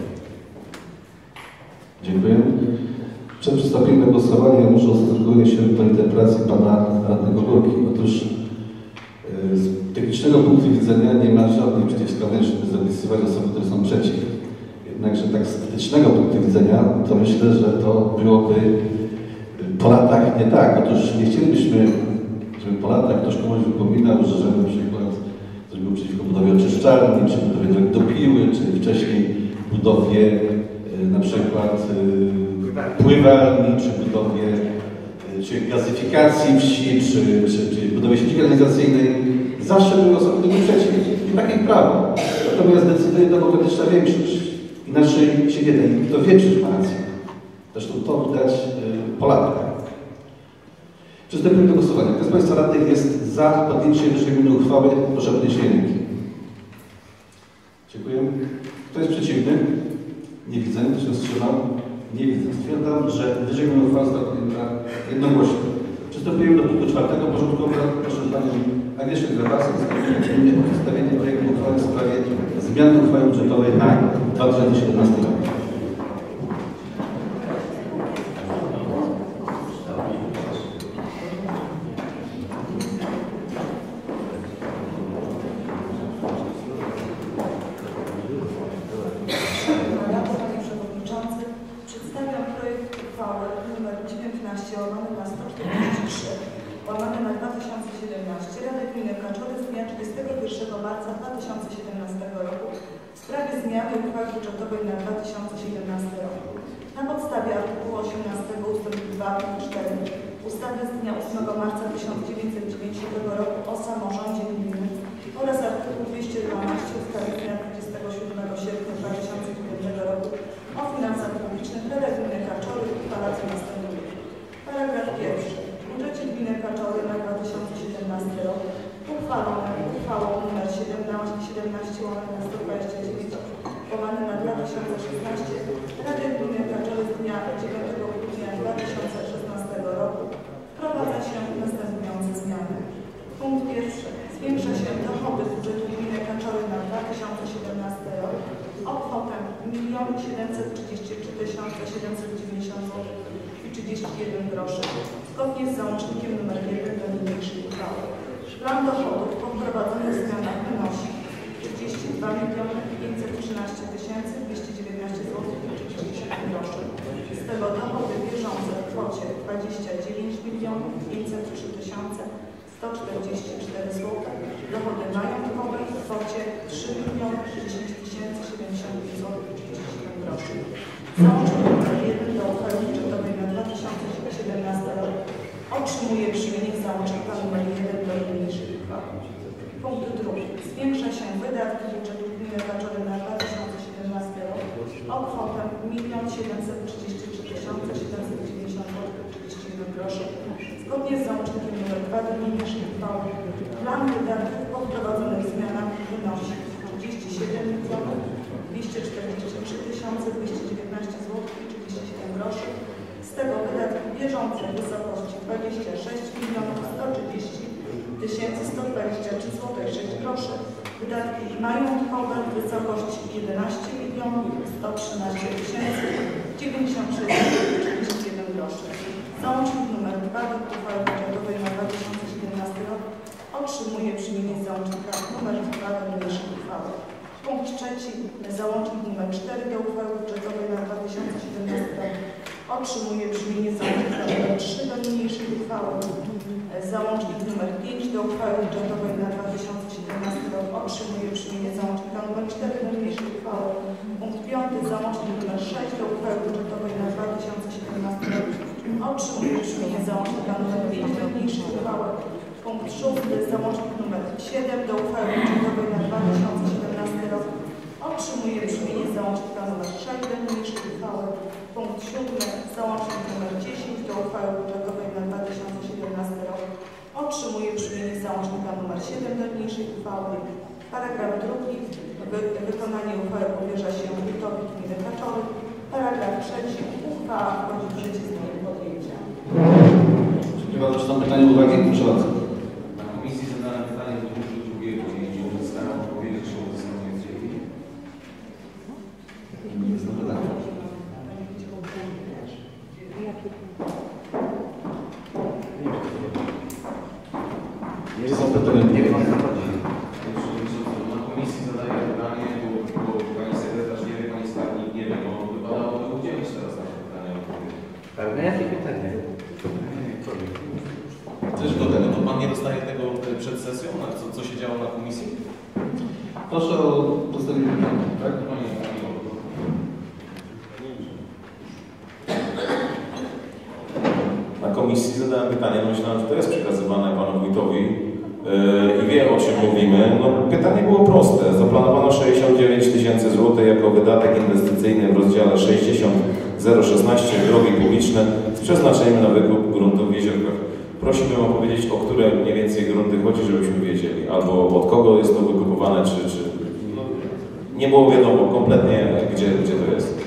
Dziękuję. Przed przystąpieniem do głosowania muszę ustosunkować się do interpelacji pana radnego Górki. Otóż z technicznego punktu widzenia nie ma żadnej przeciwwskazań, żeby zapisywać osoby, które są przeciw. Jednakże tak z etycznego punktu widzenia, to myślę, że to byłoby po latach nie tak. Otóż nie chcielibyśmy, żeby po latach ktoś komuś wypominał, że na przykład ktoś był przeciwko budowie oczyszczalni, czy budowie drogi do Piły, czy wcześniej budowie na przykład pływalni, czy budowie, czy gazyfikacji wsi, czy budowie sieci kanalizacyjnej. Zawsze były osoby tego przeciw. I takie prawo. Natomiast decyduje demokratyczna większość. Inaczej się nie da. I to większość ma rację. Zresztą to widać po latach. Przystępujemy do głosowania. Kto z Państwa radnych jest za podjęciem wyżej uchwały? Proszę o podniesienie ręki. Dziękuję. Kto jest przeciwny? Nie widzę. Kto się wstrzymał? Nie widzę. Stwierdzam, że wyżej uchwała została podjęta jednogłośnie. Przystępujemy do punktu 4. porządku obrad. Proszę Panią Agnieszkę Grabaskę o przedstawienie projektu uchwały w sprawie zmiany uchwały budżetowej na 2017 rok. Panie Przewodniczący, przedstawiam projekt uchwały nr 19/143/2017 Rady Gminy Kaczory z dnia 31 marca 2017 roku w sprawie zmiany uchwały budżetowej na 2017 rok. Na podstawie artykułu 18 ust. 2 i 4 ustawy z dnia 8 marca 1990 roku o samorządzie gminy oraz artykuł 212 ustawy z dnia 27 sierpnia 2009 roku o finansach publicznych Rada Gminy Kaczory uchwala co następuje. Paragraf pierwszy. W budżecie gminy Kaczory na 2017 rok uchwalono uchwałą nr 17/129 na 2016 Rady Gminy Kaczory z dnia 9 grudnia 2016 roku wprowadza się następujące zmiany. Punkt pierwszy. Zwiększa się dochody z budżetu gminy Kaczory na 2017 rok o kwotę 1 733 790 zł i 31 groszy zgodnie z załącznikiem nr 1 do niniejszej uchwały. Plan dochodów po wprowadzonych zmianach wynosi 32 513 219 zł i 37 groszy. Z tego dochody bieżące w kwocie 29 503 144 zł, dochody majątkowe w kwocie 3 010 075 zł i 37 groszy. Załącznik nr 1 do uchwały budżetowej na 2017 rok otrzymuje brzmienie załącznika nr 1 do niniejszej uchwały. Punkt drugi. Zwiększa się wydatki budżetu gminy Kaczory na 2017 rok o kwotę 1 733 790 zł i 31 groszy. Zgodnie z załącznikiem nr 2 do niniejszej uchwały plan wydatków po wprowadzonych zmianach wynosi 37 243 219 zł i 37 groszy. Z tego wydatki bieżące w wysokości 26 130 123 zł groszy. Wydatki majątkowe w wysokości 11 113 096,31 groszy. Załącznik nr 2 do uchwały budżetowej na 2017 rok otrzymuje brzmienie załącznika nr 2 do niniejszej uchwały. Punkt trzeci. Załącznik nr 4 do uchwały budżetowej na 2017 rok otrzymuje brzmienie załącznika nr 3 do niniejszej uchwały. Załącznik nr 5 do uchwały budżetowej na 2017 rok otrzymuje brzmienie załącznika nr 4 do niniejszej uchwały. Punkt 5. Załącznik nr 6 do uchwały budżetowej na 2017 rok otrzymuje brzmienie załącznika nr 5 do niniejszej uchwały. Punkt 6. Załącznik nr 7 do uchwały budżetowej na 2017 rok otrzymuje brzmienie załącznika nr 6 do niniejszej uchwały. Punkt 7. Załącznik nr 10 do uchwały budżetowej na 2017 rok otrzymuje brzmienie załącznika nr 7 do niniejszej uchwały. Paragraf 2. Wykonanie uchwały powierza się wójtowi gminy Kaczory. Paragraf 3. Uchwała wchodzi w życie z dniem podjęcia. Dziękuję bardzo. Czy są pytania, uwagi? Proszę bardzo. Na komisji zadałem pytanie do punktu drugiego, jeśli uzyskano odpowiedź, czy uzyskano wiedzieli. Nie jest na pytanie. Nie są pytania. Nie wiem, o co chodzi. Na komisji zadaję pytanie, bo pani sekretarz nie wie, pani skarbnik nie wie, bo wypadałoby udzielić teraz na pytanie. Ale jakie pytanie? Też do tego, to pan nie dostaje tego przed sesją, na co się działo na komisji? Proszę o postawienie pytania, tak? Na komisji zadałem pytanie, no myślałem, że to jest przekazywane panu wójtowi i wie, o czym mówimy. No, pytanie było proste. Zaplanowano 69 000 złotych jako wydatek inwestycyjny w rozdziale 60016 drogi publiczne z przeznaczeniem na wykup gruntów w Jeziorkach. Prosiłbym o powiedzieć, o które mniej więcej grunty chodzi, żebyśmy wiedzieli, albo od kogo jest to wykupywane, czy nie było wiadomo kompletnie, gdzie to jest.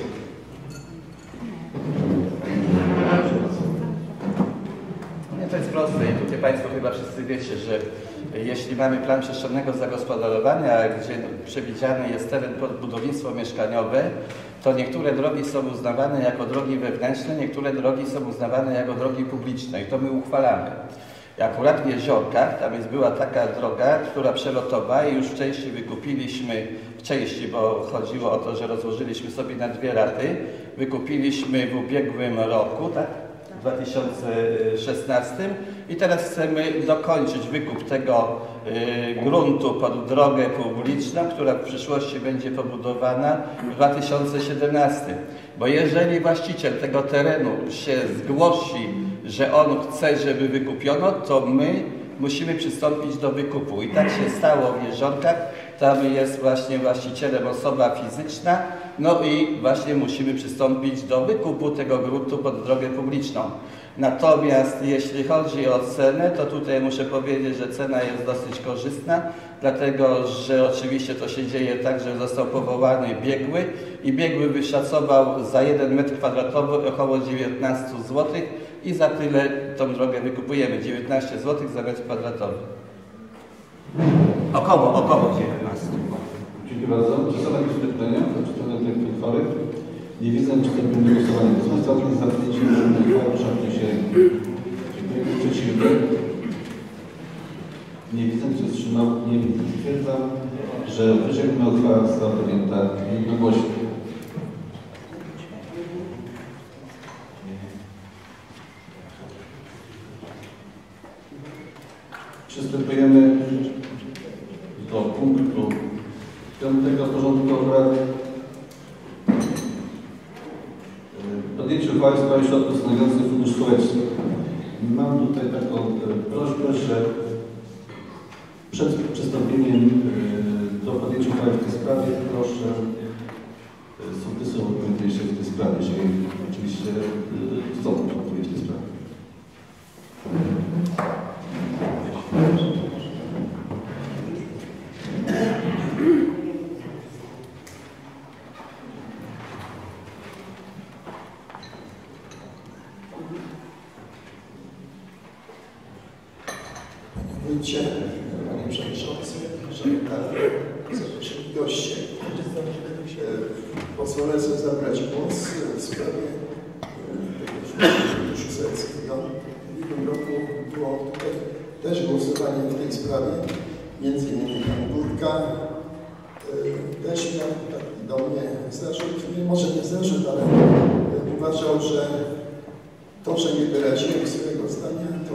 To jest proste i tutaj Państwo chyba wszyscy wiecie, że jeśli mamy plan przestrzennego zagospodarowania, gdzie przewidziany jest teren pod budownictwo mieszkaniowe, to niektóre drogi są uznawane jako drogi wewnętrzne, niektóre drogi są uznawane jako drogi publiczne i to my uchwalamy. Akurat w Jeziorkach tam była taka droga, która przelotowa i już w części wykupiliśmy, bo chodziło o to, że rozłożyliśmy sobie na 2 raty, wykupiliśmy w ubiegłym roku, tak? W 2016 i teraz chcemy dokończyć wykup tego gruntu pod drogę publiczną, która w przyszłości będzie pobudowana w 2017. Bo jeżeli właściciel tego terenu się zgłosi, że on chce, żeby wykupiono, to my musimy przystąpić do wykupu. I tak się stało w Jeziorkach. Tam jest właśnie właścicielem osoba fizyczna, no i właśnie musimy przystąpić do wykupu tego gruntu pod drogę publiczną. Natomiast jeśli chodzi o cenę, to tutaj muszę powiedzieć, że cena jest dosyć korzystna, dlatego że oczywiście to się dzieje tak, że został powołany biegły i biegły wyszacował za 1 m2 około 19 zł i za tyle tą drogę wykupujemy, 19 zł za metr kwadratowy. Około 19. Dziękuję bardzo. Czy są jakieś pytania dotyczące tej uchwały? Nie widzę, czy to będzie głosowanie. To są całkiem zamknięcie uchwały, proszę o się. Dziękuję. Przeciwny. Nie widzę, czy wstrzymał. Nie widzę. Stwierdzam, że wyżegna uchwała została podjęta jednogłośnie. Przystępujemy do punktu 5 porządku obrad. Podjęcie uchwały w sprawie środków stanowiących fundusz społeczny. Mam tutaj taką prośbę, że przed przystąpieniem do podjęcia uchwały w tej sprawie proszę sołtysów o odpowiedź w tej sprawie, jeżeli oczywiście chcą odpowiedzieć w tej sprawie. Wójcie, Panie Przewodniczący, Szanowni zaproszeni goście. Pozwolę sobie zabrać głos w sprawie Funduszu Sołeckiego. W ubiegłym roku było tutaj też głosowanie w tej sprawie. Między innymi pan Górka też miał taki do mnie zarzut, może nie zarzut, ale uważał, że to, że nie wyraziłem swojego zdania, to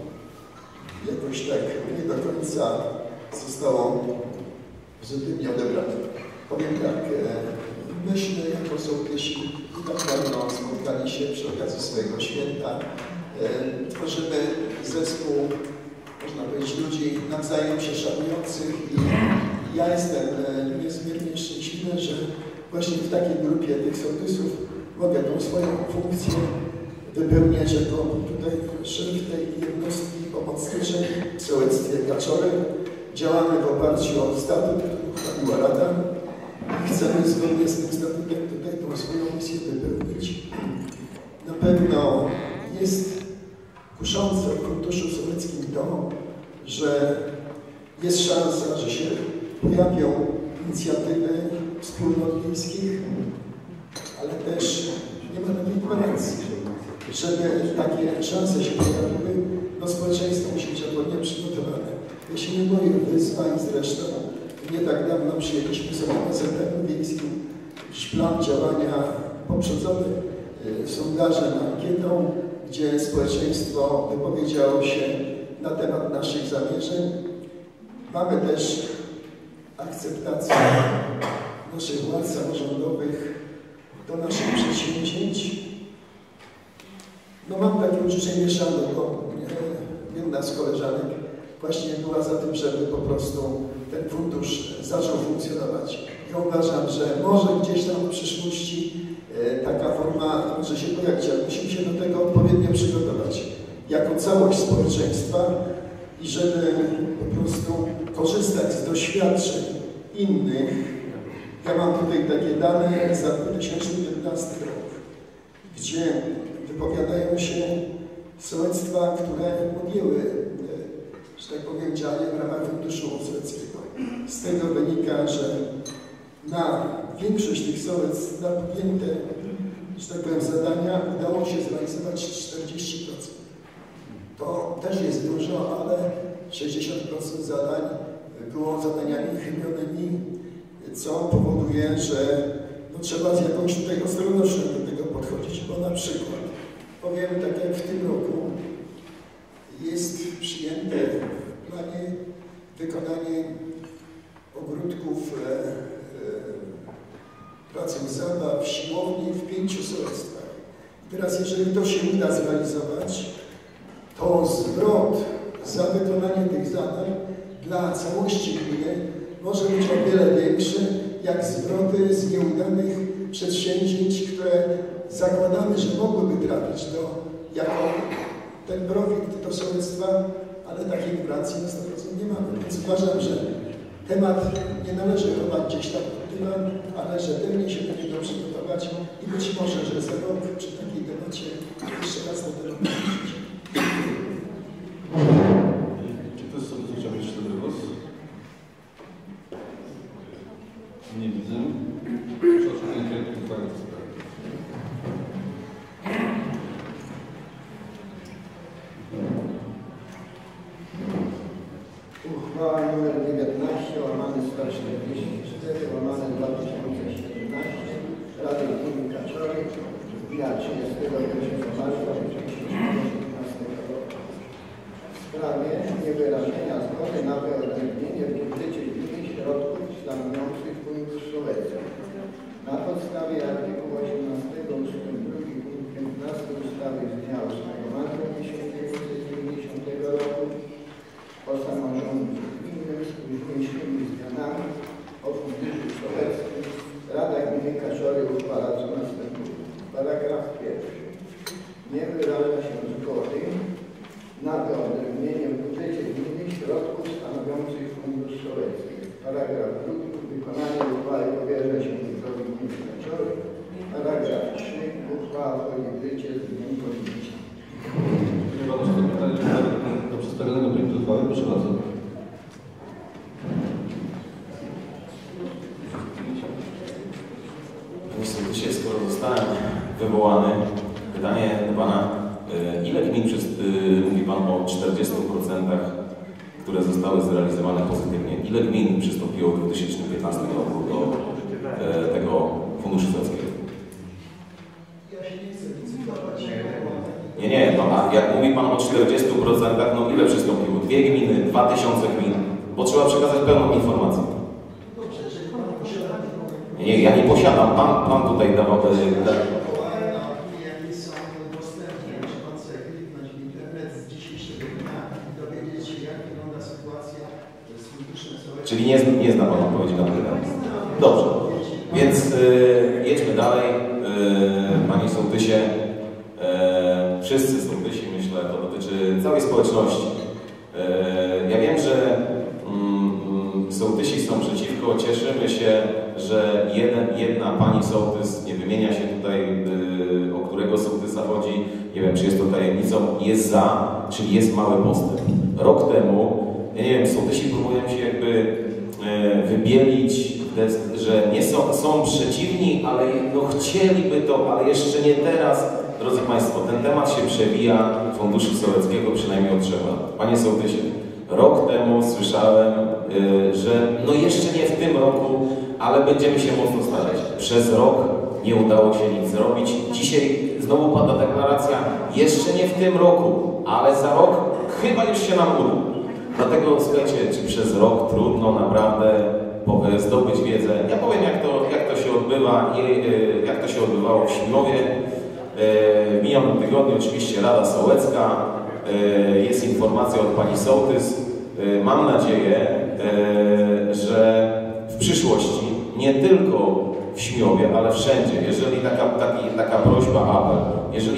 jakoś tak nie do końca zostało pozytywnie odebrane. Powiem tak, myśmy jako sołtysi i tak dawno spotkali się przy okazji swojego święta. Tworzymy zespół, można powiedzieć, ludzi nawzajem się szanujących i ja jestem niezmiernie szczęśliwy, że właśnie w takiej grupie tych sołtysów mogę tą swoją funkcję wypełniać jako tutaj szef tej jednostki pomocniczej w sołectwie Kaczory. Działamy w oparciu o statut, który uchwaliła Rada i chcemy zgodnie z tym statutem tutaj tą swoją misję wypełnić. Na pewno jest kuszące w Funduszu Sołeckim to, że jest szansa, że się pojawią inicjatywy wspólnot miejskich, ale też nie ma takiej gwarancji. Żeby takie szanse się pojawiły, no społeczeństwo musi być odpowiednio przygotowane. Ja się nie boję wyzwań, zresztą nie tak dawno przyjęliśmy sobie na zebraniu wiejskim plan działania poprzedzony sondażem, ankietą, gdzie społeczeństwo wypowiedziało się na temat naszych zamierzeń. Mamy też akceptację naszych władz samorządowych do naszych przedsięwzięć. No mam takie uczucie mieszane, bo jedna z koleżanek właśnie była za tym, żeby po prostu ten fundusz zaczął funkcjonować. Ja uważam, że może gdzieś tam w przyszłości taka forma może się pojawić, ale musimy się do tego odpowiednio przygotować jako całość społeczeństwa i żeby po prostu korzystać z doświadczeń innych. Ja mam tutaj takie dane za 2015 rok, gdzie wypowiadają się sołectwa, które podjęły, że tak powiem, działania w ramach Funduszu Sołeckiego. Z tego wynika, że na większość tych sołectw, na podjęte, że tak powiem, zadania udało się zrealizować 40%. To też jest dużo, ale 60% zadań było zadaniami chybionymi, co powoduje, że no, trzeba z jakąś tutaj ostrożnością do tego podchodzić, bo na przykład, powiem tak jak w tym roku, jest przyjęte w planie wykonanie ogródków, placów zabaw, siłowni w 5 sołectwach. Teraz jeżeli to się uda zrealizować, to zwrot za wykonanie tych zadań dla całości gminy może być o wiele większy, jak zwroty z nieudanych przedsięwzięć, które zakładamy, że mogłyby trafić jako ten profit do sołectwa, ale takiej gwarancji na 100% nie mamy. Więc uważam, że temat nie należy chować gdzieś tam pod dywan, ale rzetelnie się do niego przygotować i być może, że za rok przy takiej debacie jeszcze raz na temat wrócić. Czy ktoś sobie chciał mieć cztery głos? Nie widzę. Proszę o odczytanie projektu uchwały w tej sprawie. Uchwała nr 19 łamane 144 łamane 2017 Rady Gminy Kaczory z dnia 31 marca 2015 roku w sprawie niewyrażenia zgody na wyodrębnienie w budżecie gminy środków stanowiących fundusz sołecki. Na podstawie artykułu 18 ust. 2 punkt 15 ustawy z dnia 8 marca 1990 roku o samorządzie gminnym z późniejszymi zmianami o funduszu sołeckim Rada Gminy Kaczory uchwala co następuje. Paragraf 1. Nie wyraża się zgody na wyodrębnienie w budżecie gminy środków stanowiących fundusz sołecki. Paragraf 2. Wykonanie uchwały powierza się wójtowi gminy Kaczory. Paragraf 3. Uchwała wchodzi w życie z dniem podjęcia. Chyba to pytanie do przedstawionego projektu uchwały. Proszę bardzo. wywołany. Pytanie do Pana, ile gmin, mówi Pan o 40%, które zostały zrealizowane pozytywnie, ile gmin przystąpiło w 2015 roku do tego Funduszu Sołeckiego? Nie, no a jak mówi Pan o 40%, no ile przystąpiło? 2 gminy, 2000 gmin, bo trzeba przekazać pełną informację. Nie, ja nie posiadam. Pan tutaj dawał... Czyli nie zna Pan odpowiedzi na to pytanie. Dobrze, więc jedźmy dalej. Panie sołtysie, wszyscy sołtysi, myślę, to dotyczy całej społeczności. Ja wiem, że sołtysi są przeciwko, cieszymy się, że jedna pani sołtys, nie wymienia się tutaj, o którego sołtysa chodzi, nie wiem, czy jest to tajemnicą, jest za, czyli jest mały postęp. Rok temu, ja nie wiem, sołtysi próbują się jakby wybielić, że nie są przeciwni, ale no chcieliby to, ale jeszcze nie teraz. Drodzy Państwo, ten temat się przewija Funduszu Sołeckiego przynajmniej od 3 lat. Panie sołtysie, rok temu słyszałem, że no jeszcze nie w tym roku, ale będziemy się mocno starać. Przez rok nie udało się nic zrobić. Dzisiaj znowu pada deklaracja, jeszcze nie w tym roku, ale za rok chyba już się nam uda. Dlatego słuchajcie, czy przez rok trudno naprawdę zdobyć wiedzę. Ja powiem, jak to się odbywa, jak to się odbywało w Śmiechowie. W minionym tygodniu oczywiście Rada Sołecka, jest informacja od pani sołtys. Mam nadzieję, że w przyszłości, nie tylko w Śmiechowie, ale wszędzie, jeżeli taka prośba, apel, jeżeli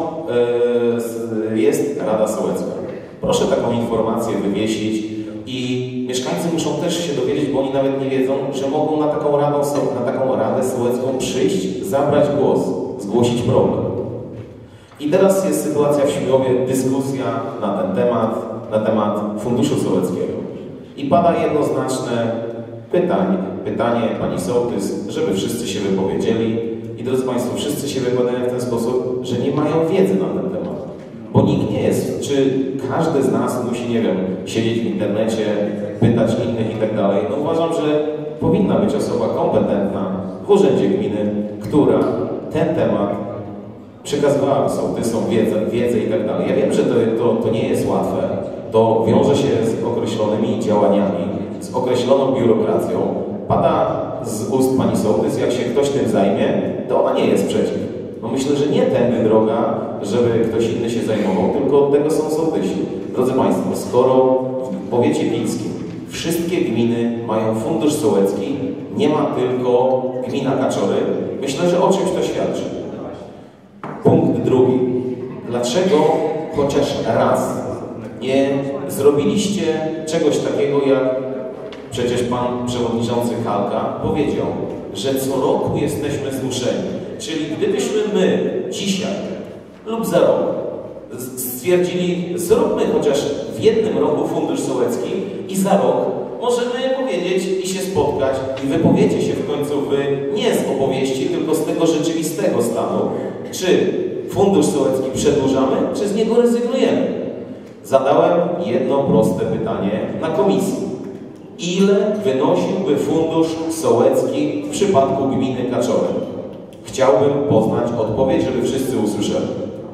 jest Rada Sołecka, proszę taką informację wywiesić i mieszkańcy muszą też się dowiedzieć, bo oni nawet nie wiedzą, że mogą na taką Radę Sołecką przyjść, zabrać głos, zgłosić problem. I teraz jest sytuacja w Śmiechowie, dyskusja na ten temat, na temat Funduszu Sołeckiego. I pada jednoznaczne pytanie pani sołtys, żeby wszyscy się wypowiedzieli. I drodzy Państwo, wszyscy się wypowiadają w ten sposób, że nie mają wiedzy na ten temat. Bo nikt nie jest, czy każdy z nas musi, nie wiem, siedzieć w internecie, pytać innych i tak dalej. No uważam, że powinna być osoba kompetentna w urzędzie gminy, która ten temat przekazywała sołtysom wiedzę i tak dalej. Ja wiem, że to nie jest łatwe. To wiąże się z określonymi działaniami, z określoną biurokracją. Pada z ust pani sołtys, jak się ktoś tym zajmie, to ona nie jest przeciw. No myślę, że nie tędy droga, żeby ktoś inny się zajmował, tylko od tego są sołtysi. Drodzy Państwo, skoro w powiecie pilskim wszystkie gminy mają fundusz sołecki, nie ma tylko gmina Kaczory, myślę, że o czymś to świadczy. Punkt drugi. Dlaczego chociaż raz nie zrobiliście czegoś takiego, jak przecież pan przewodniczący Halka powiedział, że co roku jesteśmy zmuszeni. Czyli gdybyśmy my dzisiaj lub za rok stwierdzili, zróbmy chociaż w jednym roku fundusz sołecki i za rok możemy powiedzieć i się spotkać i wypowiecie się w końcu nie z opowieści, tylko z tego rzeczywistego stanu, czy fundusz sołecki przedłużamy, czy z niego rezygnujemy. Zadałem jedno proste pytanie na komisji. Ile wynosiłby fundusz sołecki w przypadku gminy Kaczory? Chciałbym poznać odpowiedź, żeby wszyscy usłyszeli.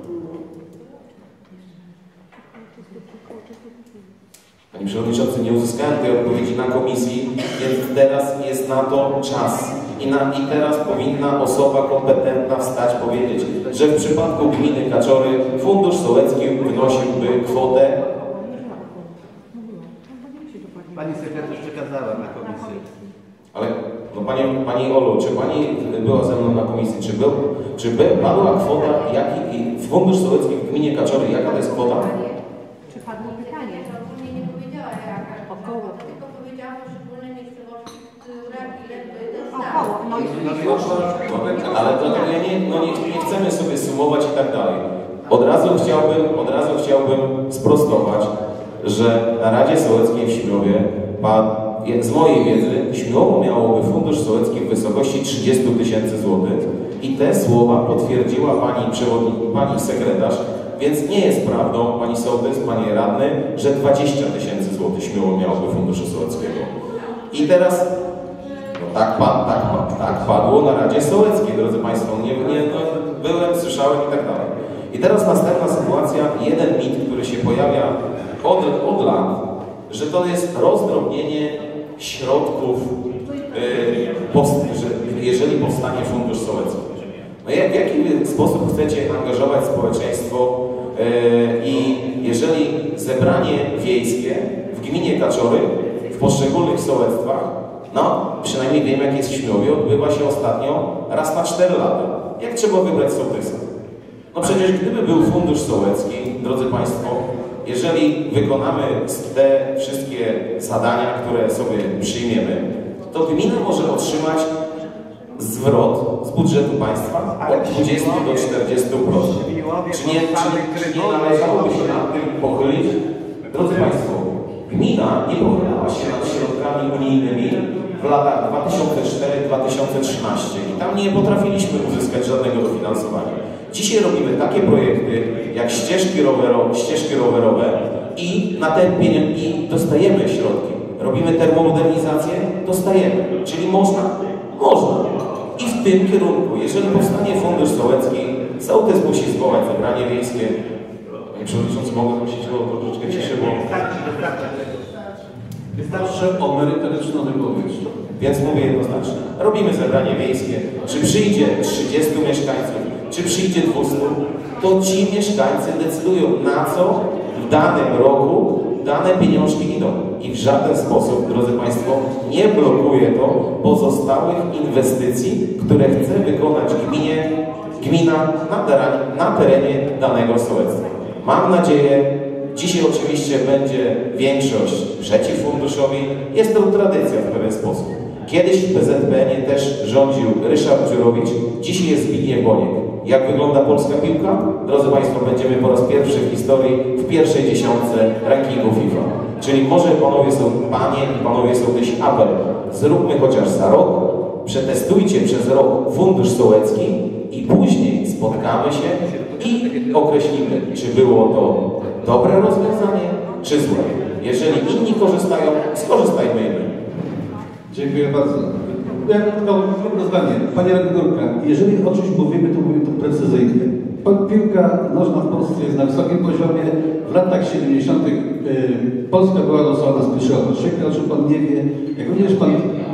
Panie Przewodniczący, nie uzyskałem tej odpowiedzi na komisji, więc teraz jest na to czas. I teraz powinna osoba kompetentna wstać, powiedzieć, że w przypadku gminy Kaczory fundusz sołecki wynosiłby kwotę. Pani sekretarz przekazała na komisję. Ale no Pani Olu, czy Pani była ze mną na komisji? Czy padła kwota, fundusz sołecki w gminie Kaczory, jaka to jest kwota? Czy padło pytanie? Nie powiedziała jaka. Około. Tylko powiedziała o szczególnej miejscowości, która ile to jest Około. Ale dlatego nie chcemy sobie sumować i tak dalej. Od razu chciałbym sprostować, że na Radzie Sołeckiej w Śmiechowie z mojej wiedzy Śmiechowo miałoby fundusz sołecki w wysokości 30 000 złotych I te słowa potwierdziła pani sekretarz, więc nie jest prawdą, pani sołtys, panie radny, że 20 000 złotych śmiało miałoby Funduszu Sołeckiego. I teraz, no tak padło na Radzie Sołeckiej, drodzy Państwo, byłem, słyszałem i tak dalej. I teraz następna sytuacja, jeden mit, który się pojawia od lat, że to jest rozdrobnienie środków, jeżeli powstanie Fundusz Sołecki. No w jaki sposób chcecie angażować społeczeństwo i jeżeli zebranie wiejskie w gminie Kaczory, w poszczególnych sołectwach, no przynajmniej wiem jak jest w Śmiowie, odbywa się ostatnio raz na 4 lata. Jak trzeba wybrać sołtysa? No przecież gdyby był Fundusz Sołecki, drodzy Państwo, jeżeli wykonamy te wszystkie zadania, które sobie przyjmiemy, to gmina może otrzymać zwrot z budżetu państwa od 20 do 40%. Czy nie należałoby się nad tym pochylić? Drodzy Państwo, gmina nie pochylała się nad środkami unijnymi w latach 2004-2013 i tam nie potrafiliśmy uzyskać żadnego dofinansowania. Dzisiaj robimy takie projekty jak ścieżki rowerowe i na te pieniądze dostajemy środki. Robimy termomodernizację, dostajemy. Czyli można. I w tym kierunku, jeżeli powstanie Fundusz Sołecki, sołtys musi zwołać zebranie wiejskie. Panie Przewodniczący, mogę prosić o troszeczkę ciszy, bo... Wystarczy o merytoryczną wypowiedź. Więc mówię jednoznacznie. Robimy zebranie wiejskie. Czy przyjdzie 30 mieszkańców, czy przyjdzie 200, to ci mieszkańcy decydują, na co w danym roku dane pieniążki idą. I w żaden sposób, drodzy Państwo, nie blokuje to pozostałych inwestycji, które chce wykonać gmina na terenie danego sołectwa. Mam nadzieję, dzisiaj oczywiście będzie większość przeciw funduszowi. Jest to tradycja w pewien sposób. Kiedyś w PZPN-ie też rządził Ryszard Dziurowicz, dzisiaj jest Zbigniew Boniek. Jak wygląda polska piłka? Drodzy Państwo, będziemy po raz pierwszy w historii w pierwszej dziesiątce rankingu FIFA. Czyli może panie i panowie sołtysi, apel, zróbmy chociaż za rok, przetestujcie przez rok Fundusz Sołecki i później spotkamy się i określimy, czy było to dobre rozwiązanie, czy złe. Jeżeli inni korzystają, skorzystajmy i my. Dziękuję bardzo. Ja tylko zdanie. Panie radny Górka, jeżeli o czymś mówimy to precyzyjnie. Piłka nożna w Polsce jest na wysokim poziomie. W latach 70. Polska była losowana z pierwszego do trzech, o czym pan nie wie. Jak również pan...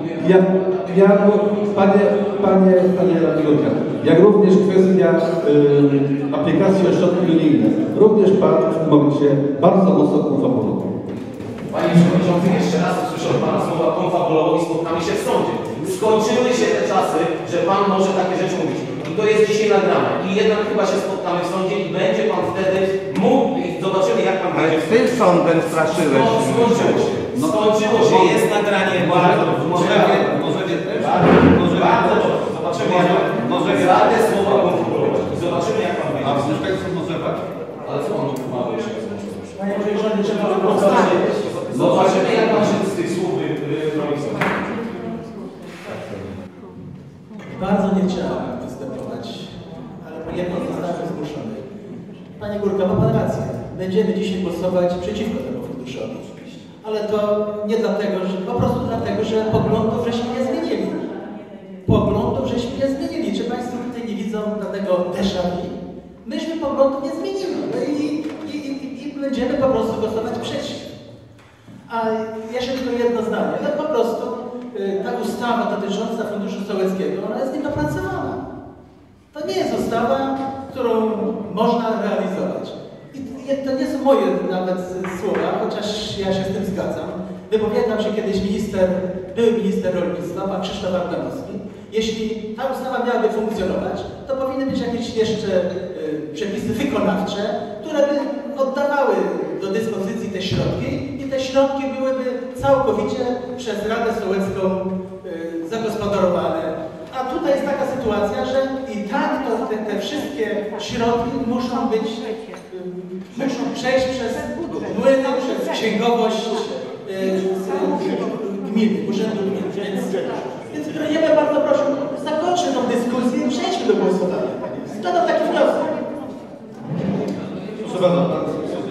Panie radny Górka, jak również kwestia aplikacji o środki unijne. Również pan w tym momencie bardzo mocno konfabulował. Panie Przewodniczący, jeszcze raz usłyszę od Pana słowa konfabulował i spotkamy się w sądzie. Skończyły się te czasy, że Pan może takie rzeczy mówić. I to jest dzisiaj nagrane. I jednak chyba się spotkamy w sądzie i będzie Pan wtedy mógł i zobaczymy jak Pan będzie. Ty sądem straszyłeś. Skończyło się, jest nagranie. Możecie też? Bardzo dobrze. Zobaczymy jak Pan za te słowa konfabulować. I zobaczymy jak Pan będzie. A z mieszkańców może tak? Ale co Pan ma do Panie Przewodniczący, trzeba wyprostować. Zobaczymy jak Pan się z tych słów robi. Bardzo nie chciałem występować, ale ponieważ zostałem zmuszony. Panie Górka, ma Pan rację. Będziemy dzisiaj głosować przeciwko temu funduszowi. Ale to nie dlatego, że po prostu dlatego, że poglądów żeśmy nie zmienili. Czy Państwo tutaj nie widzą żadnego déjà vu? Myśmy poglądów nie zmienili. No i będziemy po prostu głosować przeciw. A jeszcze tylko jedno zdanie. Ale po prostu ta ustawa dotycząca Funduszu Sołeckiego, ona jest niedopracowana. To nie jest ustawa, którą można realizować. I to nie są moje nawet słowa, chociaż ja się z tym zgadzam. Wypowiadał się kiedyś były minister rolnictwa, pan Krzysztof Ardanowski. Jeśli ta ustawa miałaby funkcjonować, to powinny być jakieś jeszcze przepisy wykonawcze, które by oddawały do dyspozycji te środki i te środki byłyby całkowicie przez Radę Sołecką zagospodarowane. A tutaj jest taka sytuacja, że i tak te wszystkie środki muszą przejść przez młyny, przez księgowość gminy, urzędu gminy. Więc Więc ja bym bardzo prosił, zakończmy tą dyskusję i przejdźmy do głosowania. Składam taki wniosek. Proszę bardzo, pan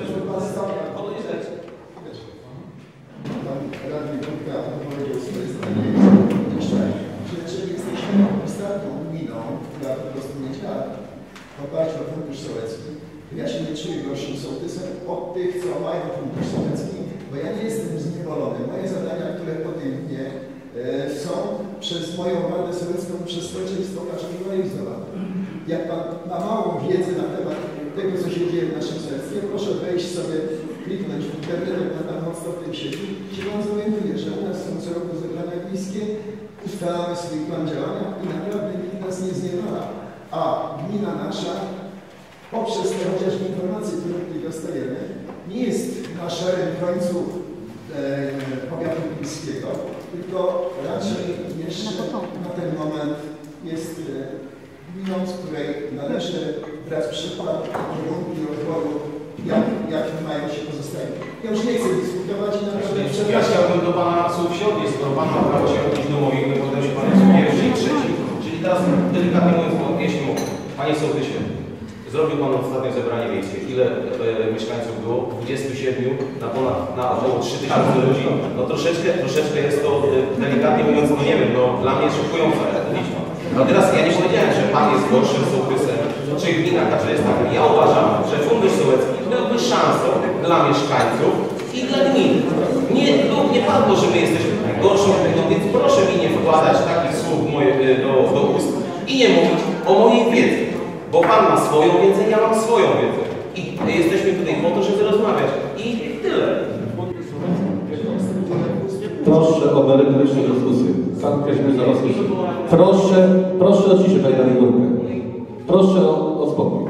Radny Budka powiedział swoje zdanie, że jeżeli jesteśmy ostatnią gminą, która po prostu nie działa w oparciu o Fundusz Sołecki, to ja się nie czuję gorszym sołtysem od tych, co mają Fundusz Sołecki, bo ja nie jestem zniewolony. Moje zadania, które podejmuję, są przez moją Radę Sołecką przez społeczeństwo każdego realizowane. Jak pan ma małą wiedzę na temat tego, co się dzieje w naszym sołectwie, proszę wejść sobie, kliknąć w internet, jak pan tam mocno w tym sieci, się pan zorientuje, że u nas są co roku zebrania miejskie, ustalamy swój plan działania i naprawdę nikt nas nie zniewala. A gmina nasza, poprzez te chociażby informacje, które tutaj dostajemy, nie jest na szarym końcu powiatu górskiego, tylko raczej jeszcze na ten moment jest gminą, z której należy brać przykład kierunku i rozwoju, jak mają się pozostali. Ja już nie chcę dyskutować i naprawdę Ja chciałbym do Pana słów się odnieść, skoro Pan ma prawo się odnieść do moich, to potem się Pan jest pierwszy i trzeci. Czyli teraz delikatnie mówiąc, jeśli mogę. Panie sołtysie, zrobił Pan ostatnie zebranie miejskie. Ile mieszkańców było? 27 na około 3000 ludzi. No troszeczkę jest to delikatnie mówiąc, no nie wiem, no dla mnie szokująca liczba. No teraz ja nie powiedziałem, że Pan jest gorszym sołtysem, czy gmina Kaczor jest tak. Ja uważam, że Fundusz Sołecki byłby szansą dla mieszkańców i dla gminy. Nie padło, że my jesteśmy gorszą gminą, więc proszę mi nie wkładać takich słów do ust i nie mówić o mojej wiedzy. Bo Pan ma swoją wiedzę, ja mam swoją wiedzę. I jesteśmy tutaj po to, żeby rozmawiać. I tyle. proszę o merytoryczną dyskusję. Pan Kazimierz Zawadzki. Proszę o ciszę, Panie Radny Górkę. Proszę o spokój.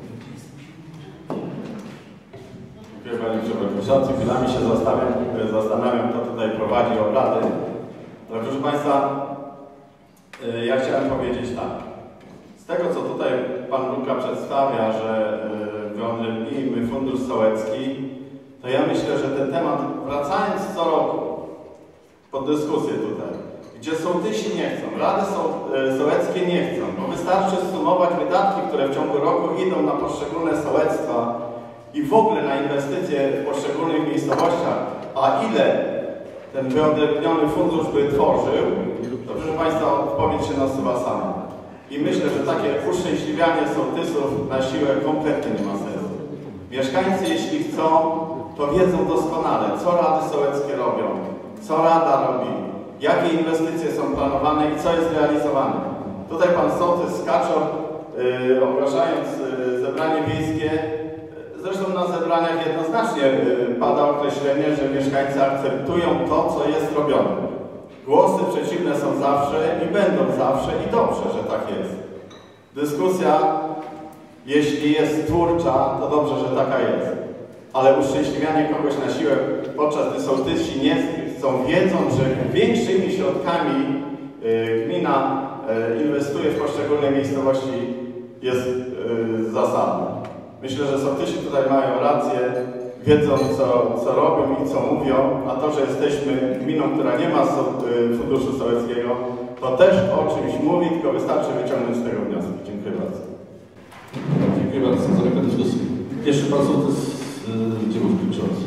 Dziękuję Panie Przewodniczący. Chwilami się zastanawiam, kto tutaj prowadzi obrady. Ale proszę Państwa, ja chciałem powiedzieć tak. Z tego, co tutaj Pan Luka przedstawia, że wyodrębnijmy Fundusz Sołecki, to ja myślę, że ten temat, wracając co roku pod dyskusję tutaj, gdzie sołtysi nie chcą, rady sołeckie nie chcą, bo wystarczy sumować wydatki, które w ciągu roku idą na poszczególne sołectwa i w ogóle na inwestycje w poszczególnych miejscowościach, a ile ten wyodrębniony fundusz by tworzył, to proszę Państwa, odpowiedź się nasuwa sama. I myślę, że takie uszczęśliwianie sołtysów na siłę kompletnie nie ma sensu. Mieszkańcy, jeśli chcą, to wiedzą doskonale, co rady sołeckie robią, co rada robi, jakie inwestycje są planowane i co jest realizowane. Tutaj pan sołtys Kaczor, ogłaszając zebranie wiejskie, zresztą na zebraniach jednoznacznie pada określenie, że mieszkańcy akceptują to, co jest robione. Głosy przeciwne są zawsze i będą zawsze i dobrze, że tak jest. Dyskusja, jeśli jest twórcza, to dobrze, że taka jest. Ale uszczęśliwianie kogoś na siłę, podczas gdy sołtysi nie chcą, wiedzą, że większymi środkami gmina inwestuje w poszczególne miejscowości, jest zasadne. Myślę, że sołtysi tutaj mają rację, wiedzą co robią i co mówią, a to, że jesteśmy gminą, która nie ma funduszu sołeckiego, to też o czymś mówi, tylko wystarczy wyciągnąć z tego wnioski. Dziękuję bardzo. Dziękuję bardzo za taką dyskusję. Jeszcze pan sołtys Dziewów Kluczący.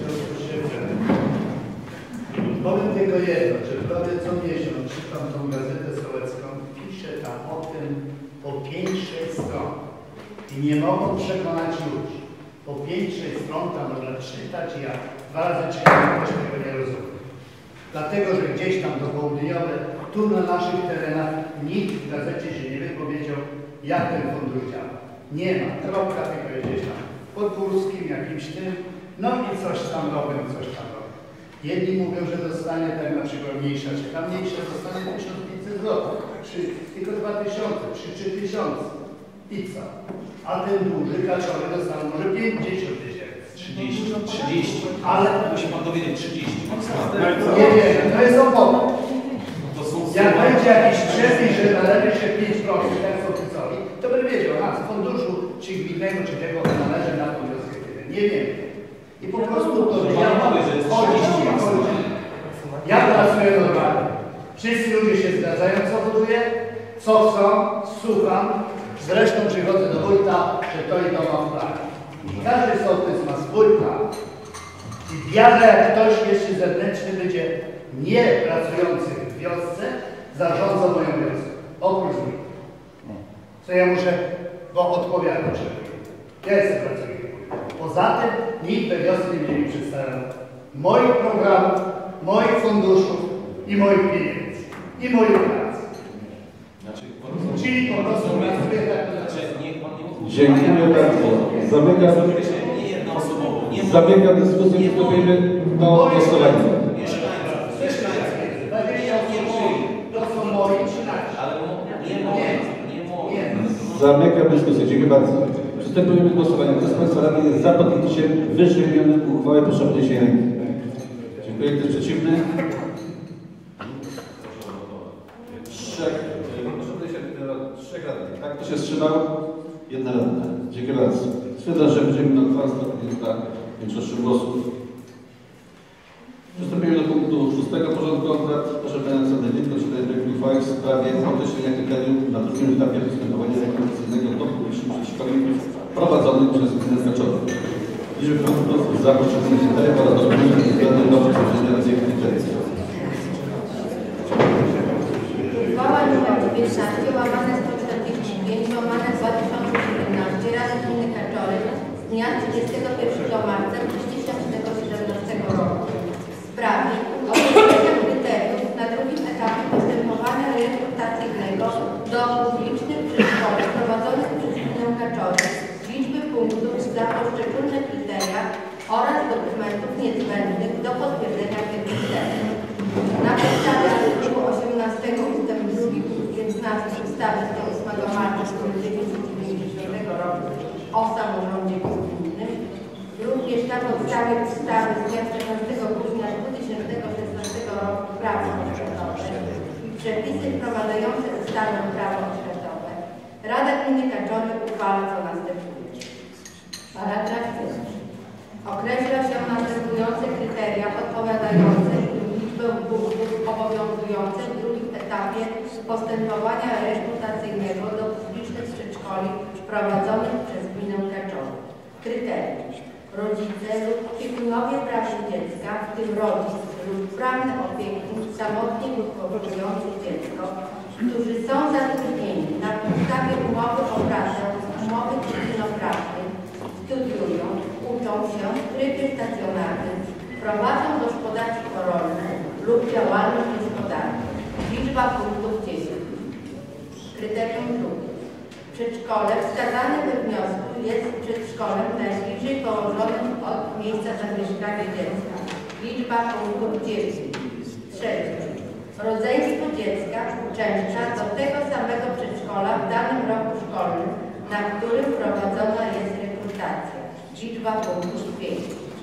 Powiem tylko jedno, że prawie co miesiąc czytam tą gazetę sołecką, piszę tam o tym po 5-6 stron i nie mogą przekonać ludzi. Po 5-6 stron tam można czytać i ja 2 razy czytam, też tego nie rozumiem. Dlatego, że gdzieś tam do południowe, tu na naszych terenach nikt w gazecie się nie wypowiedział, jak ten fundusz działa. Nie ma, kropka, tylko gdzieś tam podgórskim, jakimś tym, no i coś tam robią, coś tam robią. Jedni mówią, że dostanie tak na przykład mniejsza, czy tam mniejsza dostanie 1500 zł, czy tylko 2000, czy 3000. I co? A ten duży Kaczory dostaną może 50 000. 30. Ale musi pan dowiedzieć 30. Nie wiem, to jest opowieść. Jak będzie jakiś przepis, że należy się 5% jak sołtysowi, to będę wiedział, a z funduszu czy gminnego, czy tego należy na tą perspektywę. Nie wiem. I po prostu to działa. Ja pracuję normalnie. Wszyscy ludzie się zgadzają, co buduję, co chcą, słucham. Zresztą przychodzę do wójta, że to i to mam w planie. I każdy sołtys ma swój plan. I wierzę, jak ktoś jeszcze zewnętrzny będzie nie pracujący w wiosce, zarządza moją wioskę. Oprócz mnie. Co ja muszę, bo odpowiadam, że ja jestem pracownikiem. Poza tym nikt we wiosce nie mi przedstawiał moich programów, moich funduszów i moich pieniędzy. I moich prac. Czyli po prostu pracuję tak to Dziękuję bardzo. Zamykam dyskusję, przystąpimy do głosowania. To są moi 13. Zamykam dyskusję. Dziękuję bardzo. Przystępujemy do głosowania. Kto z Państwa radnych jest za podjęciem wyżej wymienionej uchwały? Proszę o podniesienie ręki. Dziękuję. Kto jest przeciwny? Trzech radnych. Tak? Kto się wstrzymał? Jedna radna. Dziękuję bardzo. Stwierdzam, że będziemy na uchwała podjęta większością głosów. Przystępujemy do punktu 6 porządku obrad. Proszę Pana Sadewitko, czytaj projekt uchwały w sprawie określenia kryterium na drugim etapie postępowania rekrutacyjnego do publicznych przedszkoli prowadzonych przez gminę Kaczowy. Liczby punktów za poszczególne kryteria oraz rozwiązania względem do przeprowadzenia tych kryteriów. Uchwała nr 19 łamane 145 łamane 2017 Rady Gminy Kaczory z dnia 31 marca 2017 roku w sprawie określenia kryteriów na drugim etapie postępowania rekrutacyjnego do publicznych przedszkoli prowadzonych przez gminę Kaczory, liczby punktów za poszczególne kryteria oraz dokumentów niezbędnych do potwierdzenia tych kryteriów. Na podstawie artykułu 18 ust. 2 punkt 15 ustawy z 8 marca 1990 roku o samorządzie gminnym, również na podstawie ustawy z dnia 14 grudnia 2016 roku Prawo oświatowe i przepisy wprowadzające ustawę Prawo oświatowe, Rada Gminy Kaczowy uchwala co następuje. Paragraf 1. Określa się następujące kryteria odpowiadające liczbę punktów obowiązujące w drugim etapie postępowania rekrutacyjnego do publicznych przedszkoli prowadzonych przez gminę Kaczowy. Kryteria: rodzice lub opiekunowie prawni dziecka, w tym rodzic lub prawny opiekun samotnie wychowujący dziecko, którzy są zatrudnieni na podstawie umowy o pracę, umowy cywilnoprawnej, studiują, uczą się w trybie stacjonarnym, prowadzą gospodarstwo rolne lub działalność gospodarczą. Liczba punktów 10. Kryterium drugie. Przedszkole wskazane we wniosku jest przedszkolem najbliżej położonym od miejsca zamieszkania dziecka. Liczba punktów 10. Trzecie. Rodzeństwo dziecka uczęszcza do tego samego przedszkola w danym roku szkolnym, na którym prowadzona jest rekrutacja. Liczba punktów 5.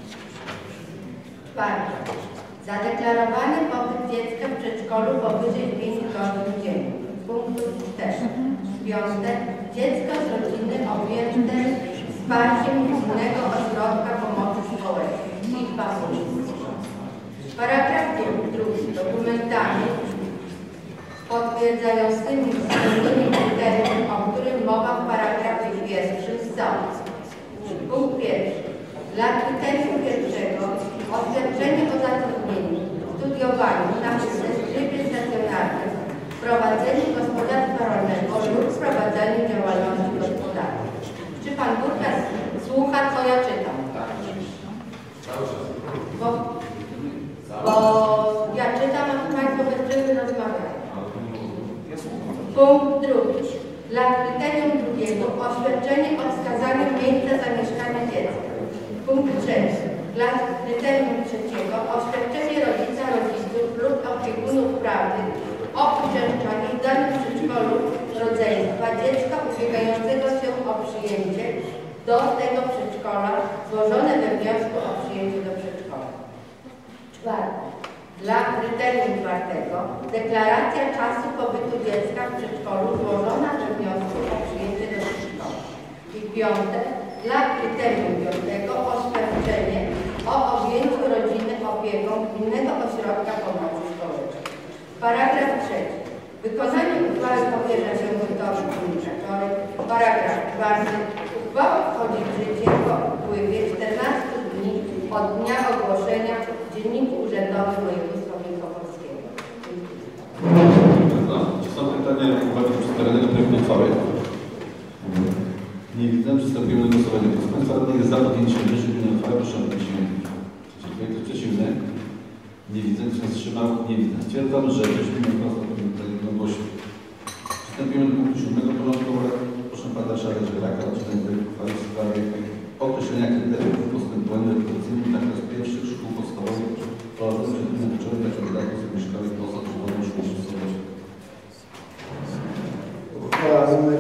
Czwarte. Zadeklarowany pobyt dziecka w przedszkolu powyżej 5 godzin dziennie. Punktów 4. Piąte. Dziecko z rodziny objęte wsparciem Gminnego Ośrodka Pomocy Społecznej. Liczba punktów. Paragraf 2. Dokumentami potwierdzającymi spełnienie kryterium, o którym mowa w paragrafie 1 są: punkt 1. Dla kryterium pierwszego oświadczenie o zatrudnieniu, studiowaniu na trybie stacjonarnym, prowadzeniu gospodarstwa rolnego lub prowadzeniu działalności gospodarczej. Czy Pan Burkarz słucha, co ja czytam? Bo ja czytam, a Państwo bez przerwy rozmawiają. Punkt 2. Dla kryterium drugiego oświadczenie o wskazaniu miejsca zamieszkania dziecka. Punkt 3. Dla kryterium trzeciego oświadczenie rodzica, rodziców lub opiekunów prawnych o uczęszczaniu w danym przedszkolu rodzeństwa dziecka ubiegającego się o przyjęcie do tego przedszkola złożone we wniosku o przyjęcie do przedszkola. Czwarte. Dla kryterium czwartego deklaracja czasu pobytu dziecka w przedszkolu złożona we wniosku o przyjęcie do przedszkola. I piąte. Dla kryterium piątego oświadczenie o objęciu rodziny opieką Gminnego Ośrodka Pomocy Społecznej. Paragraf 3. Wykonanie uchwały powierza się wójtowi gminy Kaczory. Paragraf 4. Uchwała wchodzi w życie po upływie 14 dni od dnia ogłoszenia w Dzienniku Urzędowym Województwa Wielkopolskiego. Czy są pytania uwagi do przedstawionego projektu uchwały? Nie widzę. Przystępujemy do głosowania. Kto z Państwa radnych jest za podjęciem wyżej uchwały? Proszę o podniesienie ręki. Dziękuję. Kto jest przeciwny? Nie widzę. Kto się wstrzymał? Nie widzę. Stwierdzam, że weźmiemy jednomyślnie. Przystępujemy do punktu 7 porządku obrad. Proszę Pana Ryszarda Żeraka o czytanie projektu uchwały w sprawie określenia kryteriów w postępowaniu rekrutacyjnym na klas pierwszych szkół podstawowych prowadzonych przez gminę Kaczory dla kandydatów zamieszkałych poza przychodem szkół podstawowych. Uchwała nr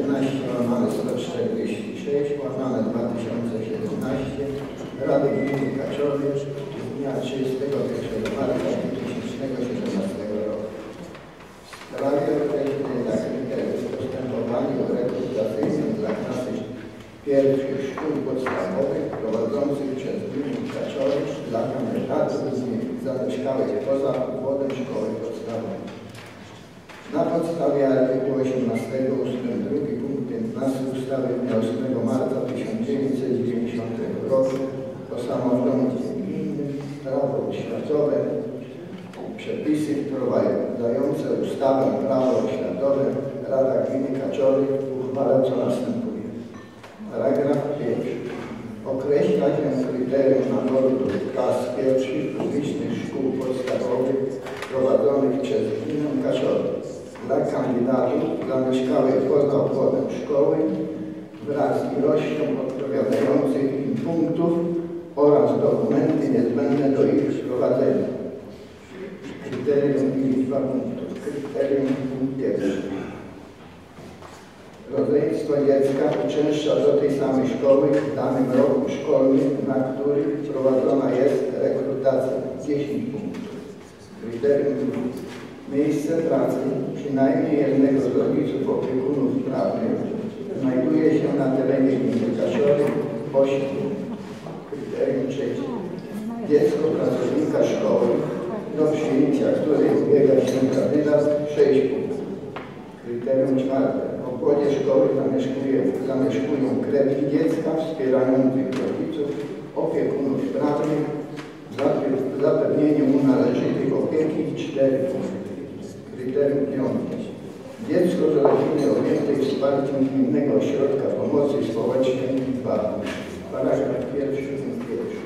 19/146 łamane 2017 Rady Gminy Kaczory z dnia 31 marca 2017 roku. W sprawie określenia kryteriów w postępowaniu rekrutacyjnym dla klasy pierwszych szkół podstawowych prowadzących przez gminę Kaczory dla kandydatów zamieszkałych poza obwodem szkoły podstawowej. Na podstawie artykułu 18 ust. 2 punkt 15 ustawy z dnia 8 marca 1990 roku o samorządzie gminnym, prawo oświatowe, przepisy wprowadzające ustawę prawo oświatowe, Rada Gminy Kaczory uchwala co następuje. Paragraf 1. Określa się kryterium naboru do klas pierwszych publicznych szkół podstawowych prowadzonych przez gminę Kaczory dla kandydatów zamieszkałych poza obwodem szkoły wraz z ilością odpowiadających im punktów oraz dokumenty niezbędne do ich wprowadzenia. Kryterium i liczba punktów. Kryterium punkt 1. Rodzeństwo dziecka uczęszcza do tej samej szkoły w danym roku szkolnym, na których prowadzona jest rekrutacja 10 punktów. Kryterium 2. Miejsce pracy przynajmniej jednego z rodziców opiekunów prawnych znajduje się na terenie gminy Kaczory 8 punktów. Kryterium 3. Dziecko pracownika szkoły, do przyjęcia której ubiega się kandydat 6 punktów. Kryterium 4. W obwodzie szkoły zamieszkują krewni dziecka wspierających rodziców, opiekunów prawnych, zapewnienie mu należytej opieki 4 punkty. Kryterium 5. Dziecko z rodziny objętej wsparciem Gminnego Ośrodka Pomocy Społecznej 2. Paragraf 1 punkt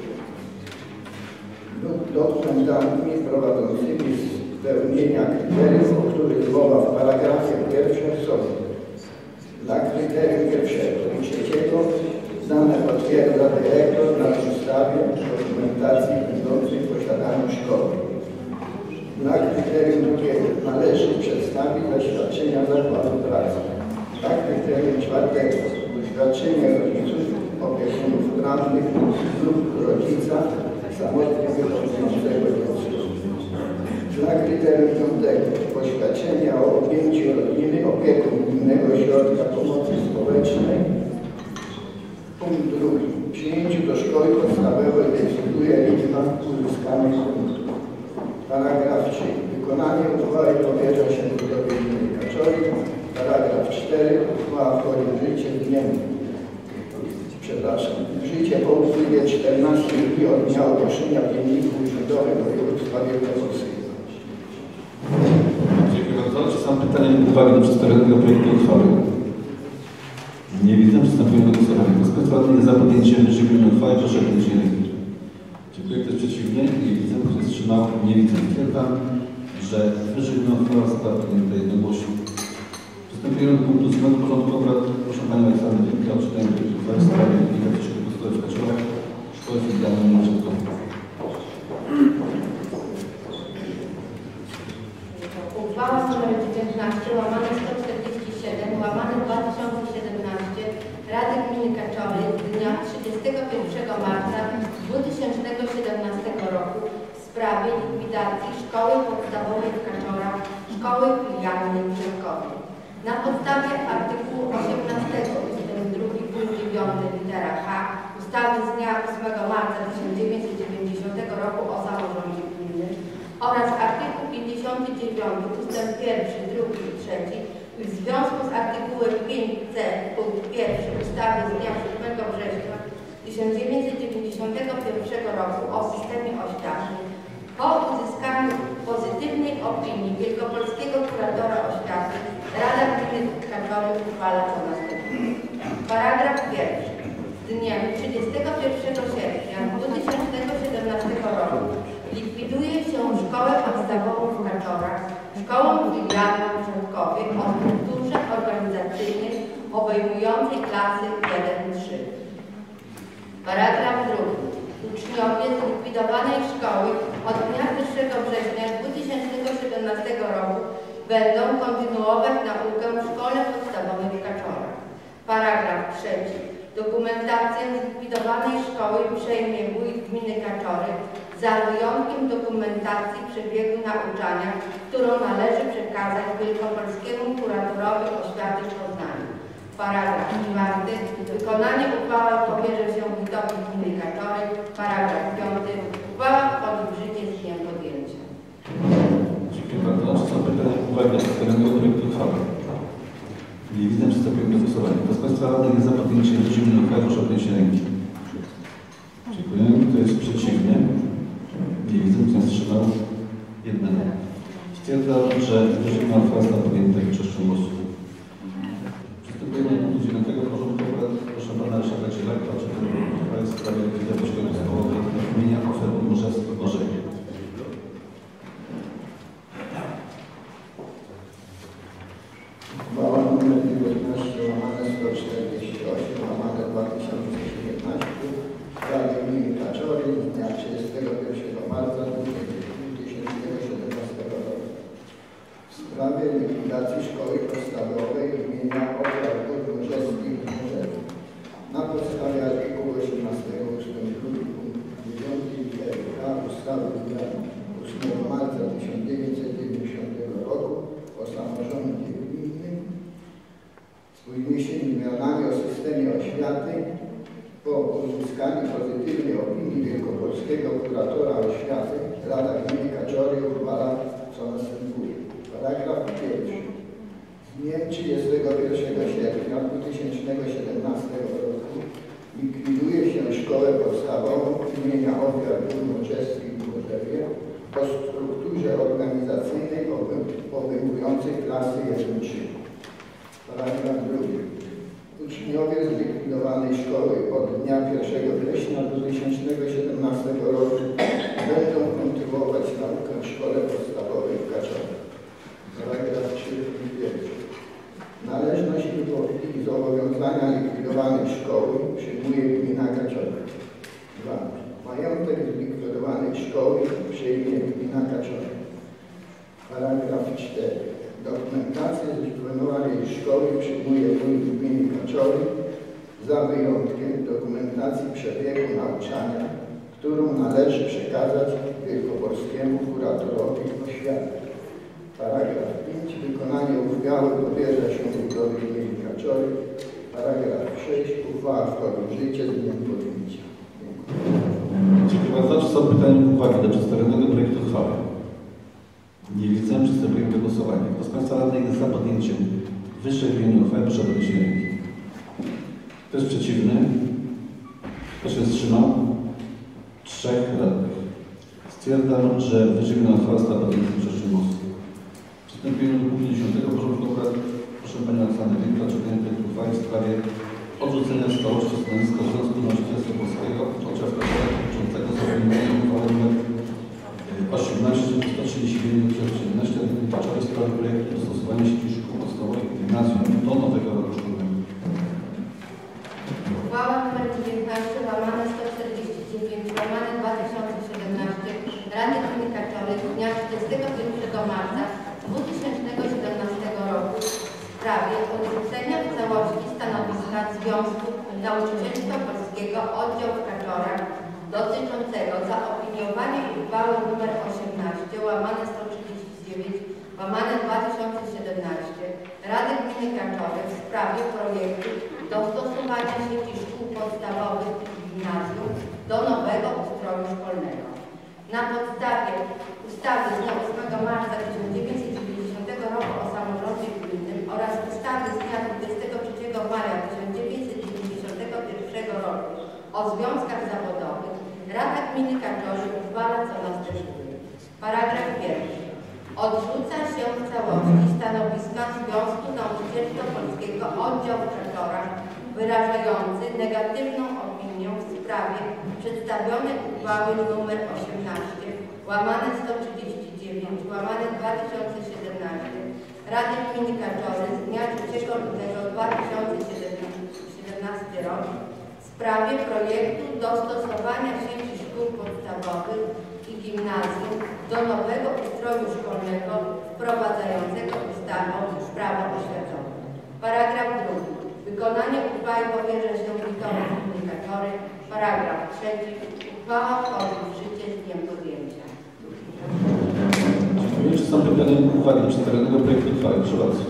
1. Lub dokumentami prowadzącymi spełnienia kryteriów, o których mowa w paragrafie 1 są dla kryterium 1 i 3 dane potwierdza dyrektor na podstawie dokumentacji będącej w posiadaniu szkoły. Dla kryterium 2 należy przedstawić zaświadczenia zakładu pracy. Dla kryterium 4 oświadczenie rodziców, opiekunów prawnych lub rodzica samotnie wychowującego dziecko. Dla kryterium 5 oświadczenia o objęciu rodziny opieką Gminnego Ośrodka Pomocy Społecznej. Punkt 2. Przyjęciu do szkoły podstawowej decyduje liczba uzyskanych punktów. Paragraf 3. Wykonanie uchwały powierza się wójtowi gminy Kaczory. Paragraf 4. Uchwała wchodzi w życie w życie po upływie 14 dni od dnia ogłoszenia w Dzienniku Urzędowym Województwa Wielkopolskiego. Dziękuję bardzo. Czy są pytania i uwagi do przedstawionego projektu uchwały? Nie widzę. Przystępujemy do głosowania. Kto z Państwa radnych za podjęciem wyżej uchwały? Proszę o podniesienie ręki. Dziękuję. Kto jest przeciwny? Nie widzę. Kto się wstrzymał? Nie widzę. Stwierdzam, że wyżej uchwała została podjęta jednogłośnie. Przystępujemy do punktu 7 porządku obrad. Proszę Panią Aleksandrę Wilkę o czytanie projektu uchwały w sprawie likwidacji szkoły podstawowej w Kaczorach, szkoły filialnej na początku. Uchwała nr 19 łamane 147 łamane 2017 Rady Gminy Kaczory z dnia 31 marca 2017 roku w sprawie likwidacji szkoły podstawowej w Kaczorach, szkoły filialnej w Rzeszkowie. Na podstawie artykułu 18 ust. 2 punkt 9 litera H ustawy z dnia 8 marca 1990 roku o samorządzie gminnym oraz artykuł 50 59 ustęp 1, 2 i 3 i w związku z artykułem 5c punkt 1 ustawy z dnia 7 września 1991 roku o systemie oświatnym po uzyskaniu pozytywnej opinii wielkopolskiego kuratora oświaty Rada Gminy Kaczory uchwala co następuje. Paragraf 1. Dniem 31 sierpnia 2017 roku likwiduje się Szkołę Podstawową w Kaczorach, Szkołą Filialną w Rzędkowie o strukturze organizacyjnej obejmującej klasy 1-3. Paragraf 2. Uczniowie zlikwidowanej szkoły od dnia 1 września 2017 roku będą kontynuować naukę w Szkole Podstawowej w Kaczorach. Paragraf 3. Dokumentację zlikwidowanej szkoły przejmie wójt gminy Kaczory za wyjątkiem dokumentacji przebiegu nauczania, którą należy przekazać wielkopolskiemu kuratorowi oświaty w Poznaniu. Paragraf 4. Wykonanie uchwały powierza się wójtowi gminy Kaczory. Paragraf 5. Uchwała wchodzi w życie z dniem podjęcia. Dziękuję bardzo. Czy są pytania uwagi do przedstawionego projektu uchwały? Nie widzę, przystępujemy do głosowania. Kto z Państwa radnych jest za podjęciem zimnej uchwały, proszę o podniesienie ręki. Dziękuję. Kto jest przeciwny? Nie widzę. Kto się wstrzymał? 1. Stwierdzam, że zimna uchwała została podjęta większością głosów. Przystępujemy do punktu 9 porządku obrad. Proszę Pana Ryszarda Cielaka o przedstawienie uchwały w sprawie likwidacji szkoły podstawowej imienia ofiar Morzewskiego w Orzewie. Uchwała nr 19 łamane 148 łamane 2019 w sprawie gminy Kaczory z dnia 31 marca 2017 roku. W sprawie likwidacji szkoły podstawowej imienia ofiar Morzewskich w Orzewie. Na podstawie artykułu 18 ust. 2 punkt 9 litery K ustawy z dnia 8 marca 1990 roku o samorządzie gminnym z późniejszymi zmianami o systemie oświaty po uzyskaniu pozytywnej opinii wielkopolskiego kuratora oświaty Rada Gminy Kaczory uchwala co następuje. Paragraf 1. Z dniem 31 sierpnia 2017 roku likwiduje się Szkołę Podstawową imienia ofiar Morzewskich w Orzewie o strukturze organizacyjnej obejmującej klasy 1-3. Paragraf 2. Uczniowie zlikwidowanej szkoły od dnia 1 września 2017 roku będą kontynuować naukę w Szkole Podstawowej w Kaczorach. Paragraf 3. Należność i zobowiązania likwidowanej szkoły przyjmuje gmina Kaczory. 2. Majątek zlikwidowanej szkoły przyjmie gmina Kaczory. Paragraf 4. Dokumentację zlikwidowanej szkoły przyjmuje wójt gminy Kaczory za wyjątkiem dokumentacji przebiegu nauczania, którą należy przekazać wielkopolskiemu kuratorowi oświaty. Paragraf 5. Wykonanie uchwały powierza się wójtowi gminy Kaczory. Paragraf 6. Uchwała wchodzi w życie z dniem podjęcia. Dziękuję bardzo. Czy są pytania i uwagi do przedstawionego projektu uchwały? Nie widzę. Przystępujemy do głosowania. Kto z Państwa radnych jest za podjęciem wyższej wymienionej uchwały, proszę o podniesienie ręki. Kto jest przeciwny? Kto się wstrzymał? 3 radnych. Stwierdzam, że wyżej wymieniona uchwała została podjęta większością głosów. Przystępujemy do punktu 10 porządku obrad. Proszę Panią Aleksandrę Winkla o przedstawienie projektu uchwały w sprawie odrzucenia stałości stanowiska Związku Nauczycielstwa Polskiego Oczewka dotyczącego zaopiniowania uchwały nr 18-139-17 Kaczory w sprawie projektu dostosowania sieci szkół podstawowych i gimnazjum do nowego roku szkolnego. Uchwała nr 19 łamane 149 łamane 2017 Rady Gminy Kaczory z dnia 31 marca 2017 roku w sprawie odrzucenia w całości stanowiska Związku Nauczycielstwa Polskiego Oddział w Kaczorach dotyczącego zaopiniowania uchwały nr 18 łamane 139 łamane 2017 Rady Gminy Kaczory w sprawie projektu dostosowania sieci szkół podstawowych i gimnazjum do nowego ustroju szkolnego. Na podstawie ustawy z dnia 8 marca 1990 1990 roku o samorządzie gminnym oraz ustawy z dnia 23 maja 1991 roku o związkach zawodowych Rada Gminy Kaczory uchwala co następuje. Paragraf 1. Odrzuca się w całości stanowiska Związku Nauczycielsko-Polskiego Oddział w Kaczorach wyrażający negatywną opinię w sprawie przedstawionej uchwały nr 18/139/2017 Rady Gminy Kaczory z dnia 3 lutego 2017 rok w sprawie projektu dostosowania sieci szkół podstawowych i gimnazjum do nowego ustroju szkolnego wprowadzającego ustawę Prawo oświatowe. Paragraf 2. Wykonanie uchwały powierza się wójtowi gminy Kaczory. Paragraf 3. Uchwała wchodzi w życie z dniem podjęcia. Dziękuję. Czy są pytania do uchwali przedstawionego projektu uchwały? Proszę bardzo.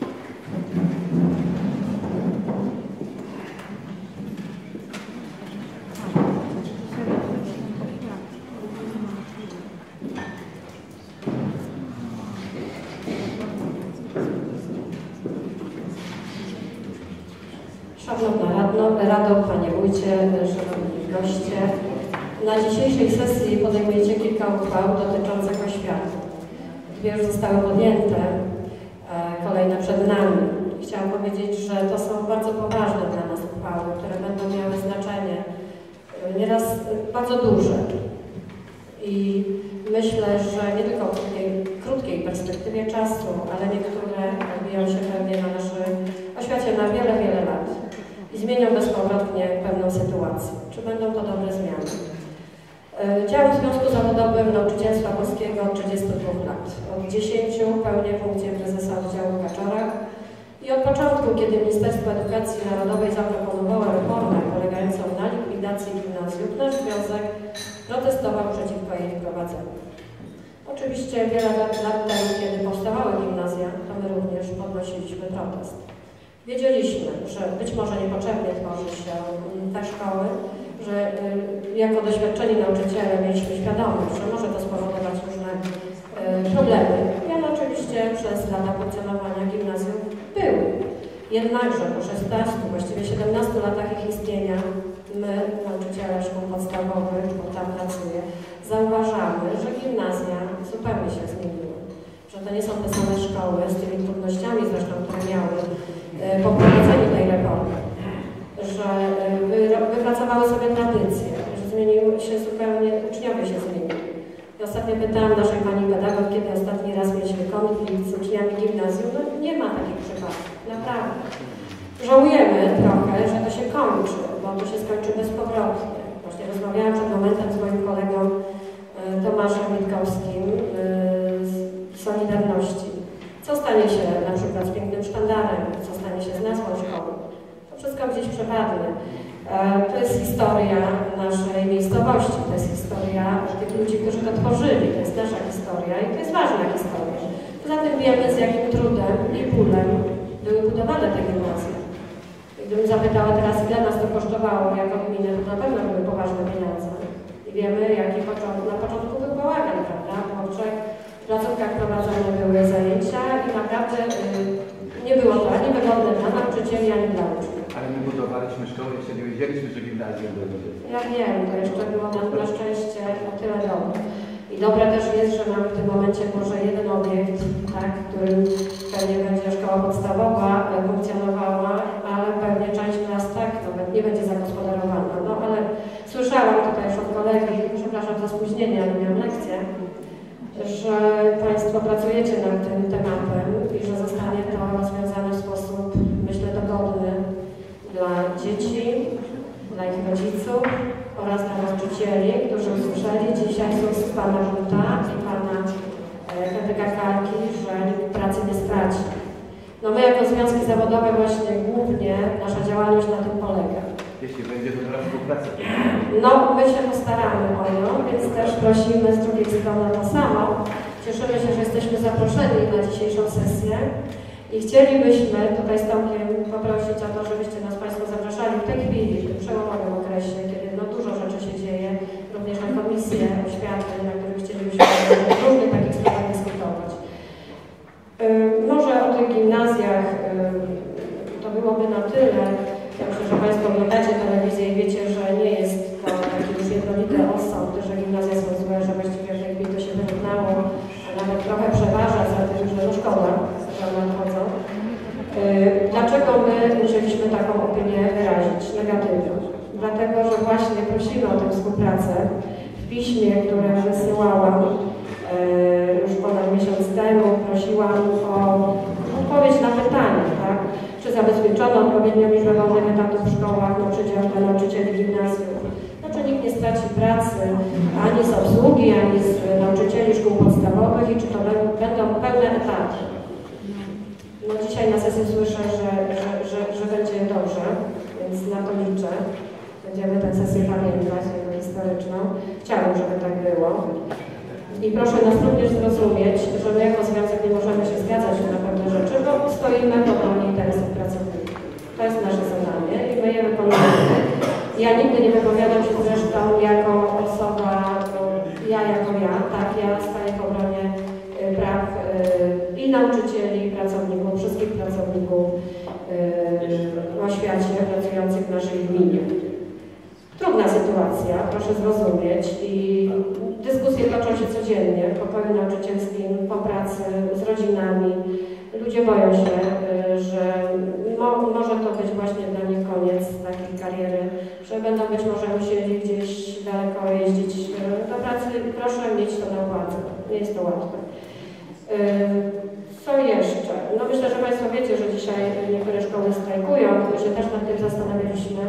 Szanowna Rado, Panie Wójcie, Szanowni goście, na dzisiejszej sesji podejmujecie kilka uchwał dotyczących oświaty. Dwie już zostały podjęte, kolejne przed nami. Chciałam powiedzieć, że to są bardzo poważne dla nas uchwały, które będą miały znaczenie nieraz bardzo duże. I myślę, że nie tylko w krótkiej perspektywie czasu, ale niektóre odbiją się pewnie na naszej oświacie na wiele, wiele lat i zmienią bezpowrotnie pewną sytuację. Czy będą to dobre zmiany? Działam w Związku Zawodowym Nauczycielstwa Polskiego od 32 lat. Od 10 pełnię funkcję prezesa oddziału w Kaczorach i od początku, kiedy Ministerstwo Edukacji Narodowej zaproponowało reformę polegającą na likwidacji gimnazjów, nasz związek protestował przeciwko jej wprowadzeniu. Oczywiście wiele lat temu, kiedy powstawały gimnazja, to my również podnosiliśmy protest. Wiedzieliśmy, że być może niepotrzebnie tworzy się te szkoły, że jako doświadczeni nauczyciele mieliśmy świadomość, że może to spowodować różne problemy. I one oczywiście przez lata funkcjonowania gimnazjów były. Jednakże po 16, właściwie 17 latach ich istnienia, my, nauczyciele szkół podstawowych, bo tam pracuję, zauważamy, że gimnazja zupełnie się zmieniły. Że to nie są te same szkoły z tymi trudnościami zresztą, które miały po wprowadzeniu tej reformy. Że wypracowały sobie tradycje, że zmieniły się zupełnie, uczniowie się zmienili. I ostatnio pytałam naszej pani pedagog, kiedy ostatni raz mieliśmy konflikt z uczniami gimnazjum. No nie ma takich przypadków, naprawdę. Żałujemy trochę, że to się kończy, bo to się skończy bezpowrotnie. Właśnie rozmawiałam przed momentem z moim kolegą Tomaszem Witkowskim z Solidarności. Co stanie się na przykład z pięknym sztandarem, co stanie się z nazwą szkoły. To wszystko gdzieś przepadnie. To jest historia naszej miejscowości, to jest historia tych ludzi, którzy to tworzyli, to jest nasza historia i to jest ważna historia. Poza tym wiemy, z jakim trudem i bólem były budowane te gimnazja. Gdybym zapytała teraz, ile nas to kosztowało jako gminę, to na pewno były poważne pieniądze. I wiemy, jaki na początku był bałagan, prawda? Bo w 3 placówkach prowadzone były zajęcia i naprawdę nie było to ani wygodne dla nauczycieli, ani dla uczniów. Ale my budowaliśmy szkołę, jeszcze nie wiedzieliśmy, że gimnazjum będzie. Ja wiem, to jeszcze było na szczęście o tyle dobre. I dobre też jest, że mamy w tym momencie może jeden obiekt, tak, w którym pewnie będzie szkoła podstawowa funkcjonowała, ale pewnie część miasta nawet nie będzie zagospodarowana. No ale słyszałam tutaj już od kolegi, przepraszam za spóźnienie, ale miałam lekcję, że Państwo pracujecie nad tym tematem i że zostanie to rozwiązane w sposób, myślę, dogodny dla dzieci, dla ich rodziców oraz dla nauczycieli, którzy usłyszeli dzisiaj z Pana Wójta i Pana Kalki, że nikt pracy nie straci. No my jako związki zawodowe właśnie głównie nasza działalność na tym polega. Jeśli będzie dobra współpraca. No my się postaramy o nią, więc też prosimy z drugiej strony to samo. Cieszymy się, że jesteśmy zaproszeni na dzisiejszą sesję i chcielibyśmy tutaj z Tomkiem poprosić o to, żebyście nas Państwo zapraszali w tej chwili, w tym przełomowym okresie, kiedy no, dużo rzeczy się dzieje, również na Komisję Oświaty, na której chcielibyśmy w różnych takich sprawach dyskutować. tych gimnazjach to byłoby na tyle. Ja myślę, że Państwo oglądacie telewizję i wiecie, że nie jest to taki już jednolity osąd, że gimnazja są złe, że właściwie w tej chwili to się wyrównało, a nawet trochę przeważa za tym, że no szkoda, że nadchodzą. Dlaczego my musieliśmy taką opinię wyrazić negatywną? Dlatego, że właśnie prosimy o tę współpracę. W piśmie, które wysyłałam już ponad miesiąc temu, prosiłam o odpowiedź na pytanie, tak? Czy zabezpieczono odpowiednią liczbę wolnych etatów w szkołach, nauczycieli, nauczycieli gimnazjów? No, czy nikt nie straci pracy ani z obsługi, ani z nauczycieli szkół podstawowych i czy to będą pełne etaty? No, dzisiaj na sesji słyszę, że będzie dobrze, więc na to liczę. Będziemy tę sesję pamiętać jako historyczną. Chciałabym, żeby tak było. I proszę nas również zrozumieć, że my jako związek nie możemy się zgadzać na pewne rzeczy, bo stoimy po stronie interesów pracowników. To jest nasze zadanie i my je wykonujemy. Ja nigdy nie wypowiadam się zresztą jako osoba, tak, ja staję w obronie praw i nauczycieli, i pracowników, wszystkich pracowników w oświacie pracujących w naszej gminie. Trudna sytuacja, proszę zrozumieć, i dyskusje toczą się codziennie w pokoju nauczycielskim, po pracy, z rodzinami. Ludzie boją się, że może to być właśnie dla nich koniec takiej kariery, że będą być może musieli gdzieś daleko jeździć do pracy. Proszę mieć to na uwadze, nie jest to łatwe. Co jeszcze? No myślę, że Państwo wiecie, że dzisiaj niektóre szkoły strajkują, my się też nad tym zastanawialiśmy.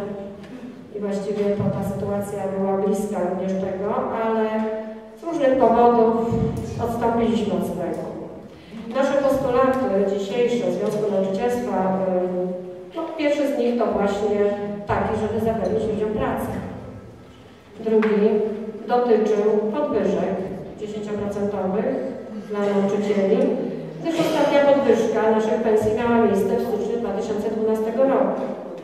I właściwie to ta sytuacja była bliska również tego, ale z różnych powodów odstąpiliśmy od strajku. Nasze postulaty dzisiejsze Związku Nauczycielstwa, no, pierwszy z nich to właśnie taki, żeby zapewnić ludziom pracę. Drugi dotyczył podwyżek 10% dla nauczycieli, gdyż ostatnia podwyżka naszych pensji miała miejsce w styczniu 2012 roku.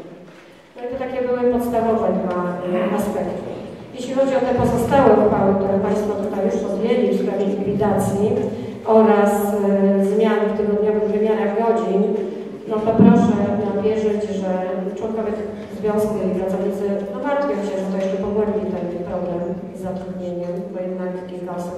No i to takie były podstawowe dwa aspekty. Jeśli chodzi o te pozostałe uchwały, które Państwo tutaj już podjęli w sprawie likwidacji oraz zmian w tygodniowych wymiarach godzin, no to proszę nam wierzyć, że członkowie związku i pracownicy no martwią się, że to jeszcze pogłębi ten problem z zatrudnieniem, bo jednak kilka osób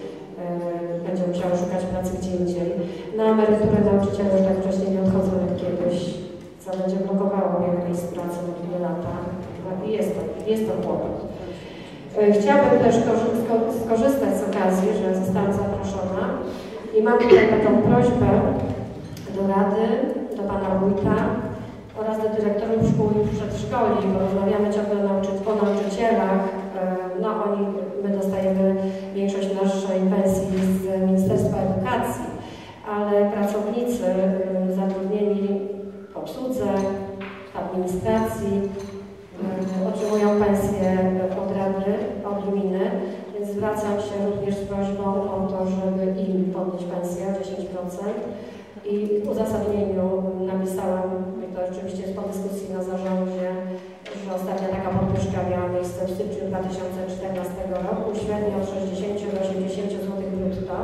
będzie musiało szukać pracy gdzie indziej. Na emeryturę nauczyciele już tak wcześniej nie odchodzą jak kiedyś, co będzie blokowało wiele miejsc pracy na długie lata. No i jest to kłopot. Chciałabym też skorzystać z okazji, że zostałam zaproszona i mam tutaj taką prośbę do Rady, do Pana Wójta oraz do dyrektorów szkół i przedszkoli, bo rozmawiamy ciągle o nauczycielach. No my dostajemy większość naszej pensji z Ministerstwa Edukacji, ale pracownicy zatrudnieni w obsłudze, w administracji otrzymują pensję od Rady, od gminy, więc zwracam się również z prośbą o to, żeby im podnieść pensję o 10%. I w uzasadnieniu napisałam, i to oczywiście jest po dyskusji na zarządzie, że ostatnia taka podwyżka miała miejsce w styczniu 2014 roku, średnio od 60 do 80 zł brutto.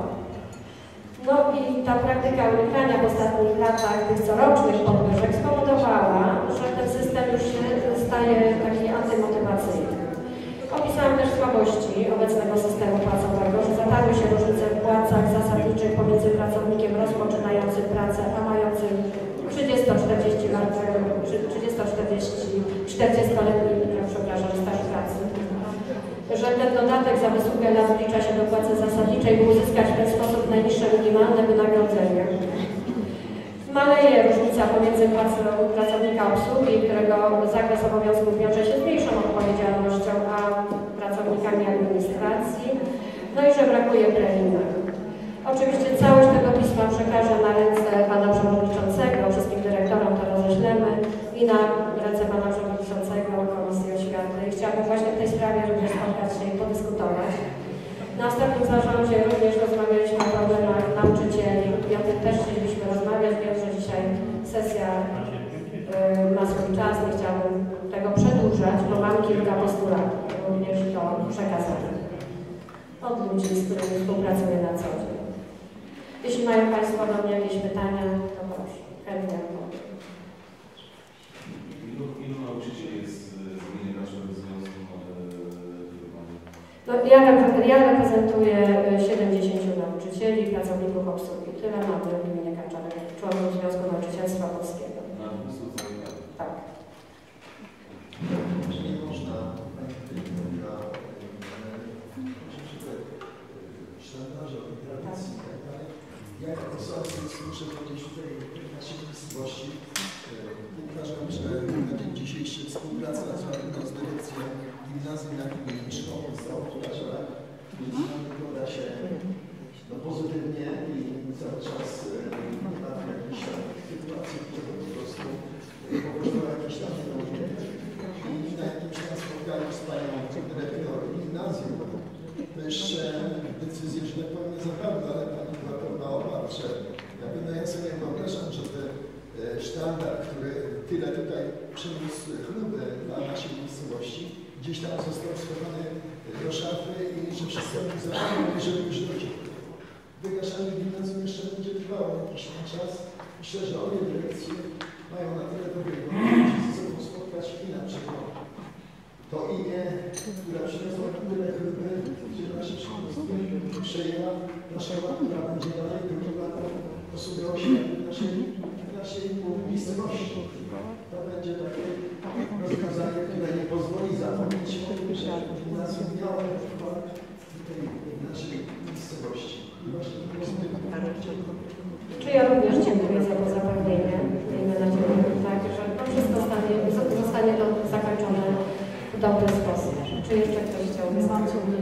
No i ta praktyka unikania w ostatnich latach tych corocznych podwyżek spowodowała, że ten system już się staje taki antymotywacyjny. Opisałam też słabości obecnego systemu płacowego, że zatarły się różnice w płacach zasadniczych pomiędzy pracownikiem rozpoczynającym pracę, a mającym 40-letni staż pracy. Że ten dodatek za wysługę lat wlicza się do płacy zasadniczej, by uzyskać w ten sposób najniższe minimalne wynagrodzenie. Maleje różnica pomiędzy płacą pracownika obsługi, którego zakres obowiązków wiąże się z mniejszą odpowiedzialnością, a pracownikami administracji. No i że brakuje premii. Oczywiście całość tego pisma przekażę na ręce Pana Przewodniczącego, wszystkim dyrektorom to roześlemy i na ręce Pana Przewodniczącego Komisji Oświaty. I chciałabym właśnie w tej sprawie również spotkać się i podyskutować. Na ostatnim zarządzie również rozmawialiśmy o problemach nauczycieli i o tym też chcielibyśmy rozmawiać. Wiem, że dzisiaj sesja ma swój czas, nie chciałabym tego przedłużać, bo mam kilka postulatów również do przekazania od ludzi, z którymi współpracuję na co dzień. Jeśli mają Państwo do mnie jakieś pytania, to Ja reprezentuję 70 nauczycieli, pracowników obsługi. Tyle mamy w gminie Kanczanek, członków Związku Nauczycielstwa Polskiego. Tak. Czy nie można sztandarze, tradycji i tak dalej. Ja jako sołtys muszę powiedzieć tutaj w naszej miejscowości, uważam, że na dzień dzisiejszy współpraca zarówno z dyrekcją gimnazjum, jak i szkołą wygląda się pozytywnie i cały czas mamy jakieś sytuacje, które po prostu jakieś tam i na jakimś tam spotkaniu z panią dyrektor gimnazjum to jeszcze decyzję, że tak powiem, nie zapadła, ale pani była pełna obaw, że ja sobie wyobrażam, że ten sztandar, który tyle tutaj przyniósł chluby dla naszej miejscowości, gdzieś tam został schowany do szafy i że wszyscy o tym zapomnieli, żeby już ludzie. Wygaszanie gimnazjum jeszcze będzie trwało jakiś tam czas. Myślę, że obie dyrekcje mają na tyle dobrego, że się ze sobą spotkać inaczej. To imię, która przyniosła tyle chluby, że nasze szkolnictwo przejęła, nasza która będzie dalej drugiego lata posługiwało się naszej miejscowości. To będzie takie rozwiązanie, które nie pozwoli zapomnieć o tym, że gimnazjum miało wkład tutaj w naszej miejscowości. Czy ja również dziękuję za to zapewnienie. Miejmy nadzieję, tak, że to wszystko zostanie zakończone w dobry sposób. Czy jeszcze ktoś chciałby wystąpić?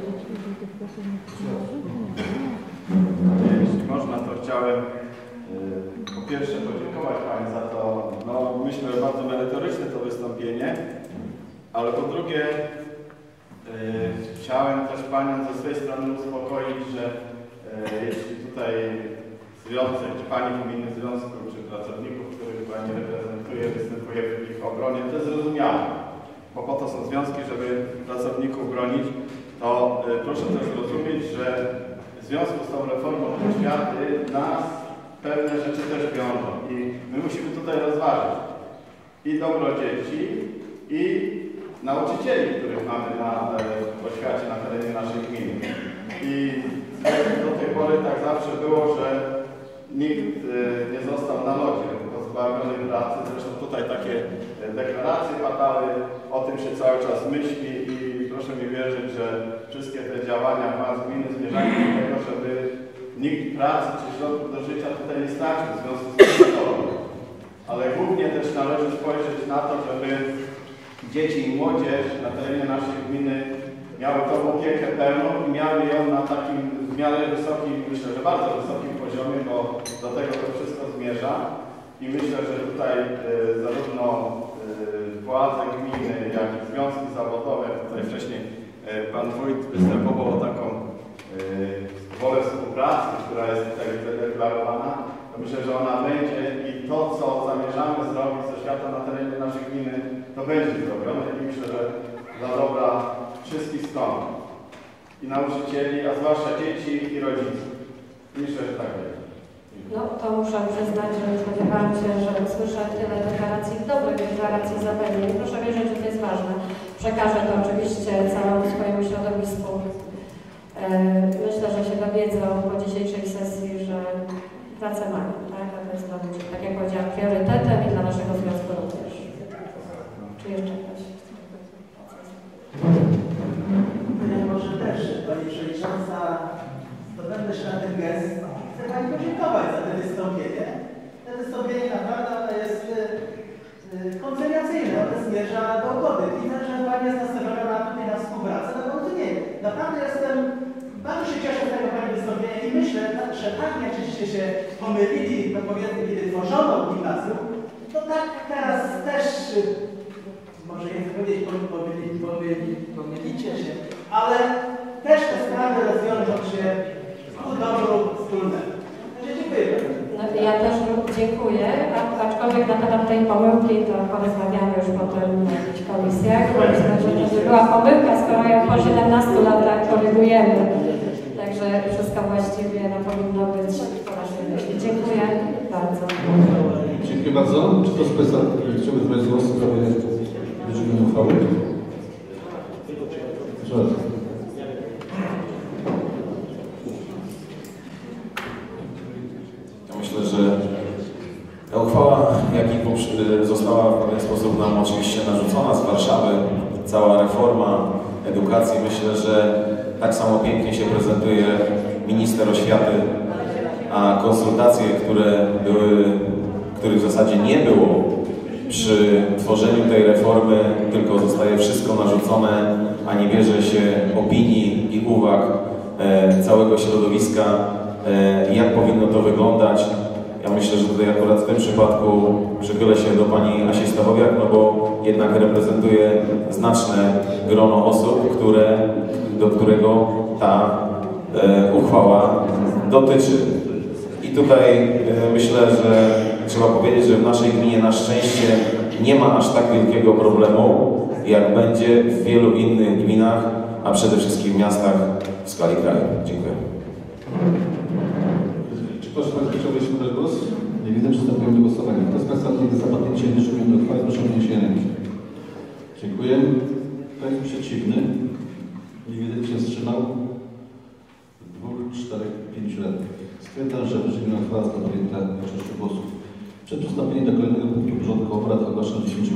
Jeśli można, to chciałem po pierwsze podziękować Pani za to, no myślę, bardzo merytoryczne to wystąpienie, ale po drugie chciałem też Panią ze swojej strony uspokoić, że jeśli tutaj związek, czy Pani w imieniu związku, czy pracowników, których Pani reprezentuje, występuje w ich obronie, to jest zrozumiałe, bo po to są związki, żeby pracowników bronić, to proszę też zrozumieć, że w związku z tą reformą oświaty nas pewne rzeczy też wiążą i my musimy tutaj rozważyć i dobro dzieci, i nauczycieli, których mamy na oświacie na terenie naszej gminy. I do tej pory tak zawsze było, że nikt nie został na lodzie pozbawiony pracy. Zresztą tutaj takie deklaracje padały, o tym się cały czas myśli i proszę mi wierzyć, że wszystkie te działania władz gminy zmierzają do tego, żeby nikt pracy czy środków do życia tutaj nie stracił w związku z tym. Ale głównie też należy spojrzeć na to, żeby dzieci i młodzież na terenie naszej gminy miały tą opiekę pełną i miały ją na takim w miarę wysokim, myślę, że bardzo wysokim poziomie, bo do tego to wszystko zmierza. I myślę, że tutaj zarówno władze gminy, jak i związki zawodowe, tutaj wcześniej Pan Wójt występował o taką wolę współpracy, która jest tutaj zadeklarowana, to myślę, że ona będzie i to, co zamierzamy zrobić ze świata na terenie naszej gminy, to będzie zrobione i myślę, że dla dobra wszystkich stron i nauczycieli, a zwłaszcza dzieci i rodziców. Myślę, że tak jest. No to muszę przyznać, że nie spodziewałam się, że usłyszę tyle deklaracji, dobrych deklaracji zapewnień. Proszę wierzyć, że to jest ważne. Przekażę to oczywiście całemu swojemu środowisku. Myślę, że się dowiedzą po dzisiejszej sesji, że pracę mają, tak? A to jest dla ludzi, tak jak powiedziałam, priorytetem i dla naszego związku również. Czy jeszcze ktoś? Może też Pani Przewodnicząca, to będę się na ten gest. Chcę Pani podziękować za to wystąpienie. To wystąpienie naprawdę jest koncyliacyjne, ono zmierza do ugody. Widzę, że Pani jest nastawiona tutaj na współpracę, na porozumienie. Naprawdę bardzo się cieszę z tego Pani wystąpienia i myślę, że tak jak żeście się pomylili, no powiedzmy, kiedy tworzono gimnazjum, to tak teraz też, może nie chcę powiedzieć, pomylicie się, ale też te sprawy rozwiążą się ku dobru wspólnemu. Dziękuję bardzo. No, ja też dziękuję, aczkolwiek na temat tej pomyłki to porozmawiamy już potem w jakichś komisjach, bo myślę, że to była pomyłka, skoro ją po 17 latach korygujemy. Także wszystko właściwie powinno być po naszej myśli. Dziękuję bardzo. Dziękuję bardzo. Czy ktoś z Państwa chciałby zabrać głos w sprawie wyciągnięcia uchwały? jaki została w pewien sposób nam oczywiście narzucona z Warszawy, cała reforma edukacji, myślę, że tak samo pięknie się prezentuje minister oświaty, a konsultacje, których w zasadzie nie było przy tworzeniu tej reformy, tylko zostaje wszystko narzucone, a nie bierze się opinii i uwag całego środowiska, jak powinno to wyglądać. Ja myślę, że tutaj akurat w tym przypadku przychylę się do pani Asi Stachowiak, no bo jednak reprezentuje znaczne grono osób, do którego ta uchwała dotyczy. I tutaj myślę, że trzeba powiedzieć, że w naszej gminie na szczęście nie ma aż tak wielkiego problemu, jak będzie w wielu innych gminach, a przede wszystkim w miastach w skali kraju. Dziękuję. Czy ktoś z Państwa chciałby jeszcze zabrać głos? Nie widzę, przystępujemy do głosowania. Kto z Państwa za podjęciem wyszczególnionej uchwały, proszę o podniesienie ręki. Dziękuję. Kto jest przeciwny? Nie widzę, kto się wstrzymał. 2, 4, 5 radnych. Stwierdzam, że wyszczególniona uchwała została podjęta większością głosów. Przed przystąpieniem do kolejnego punktu porządku obrad ogłaszam 10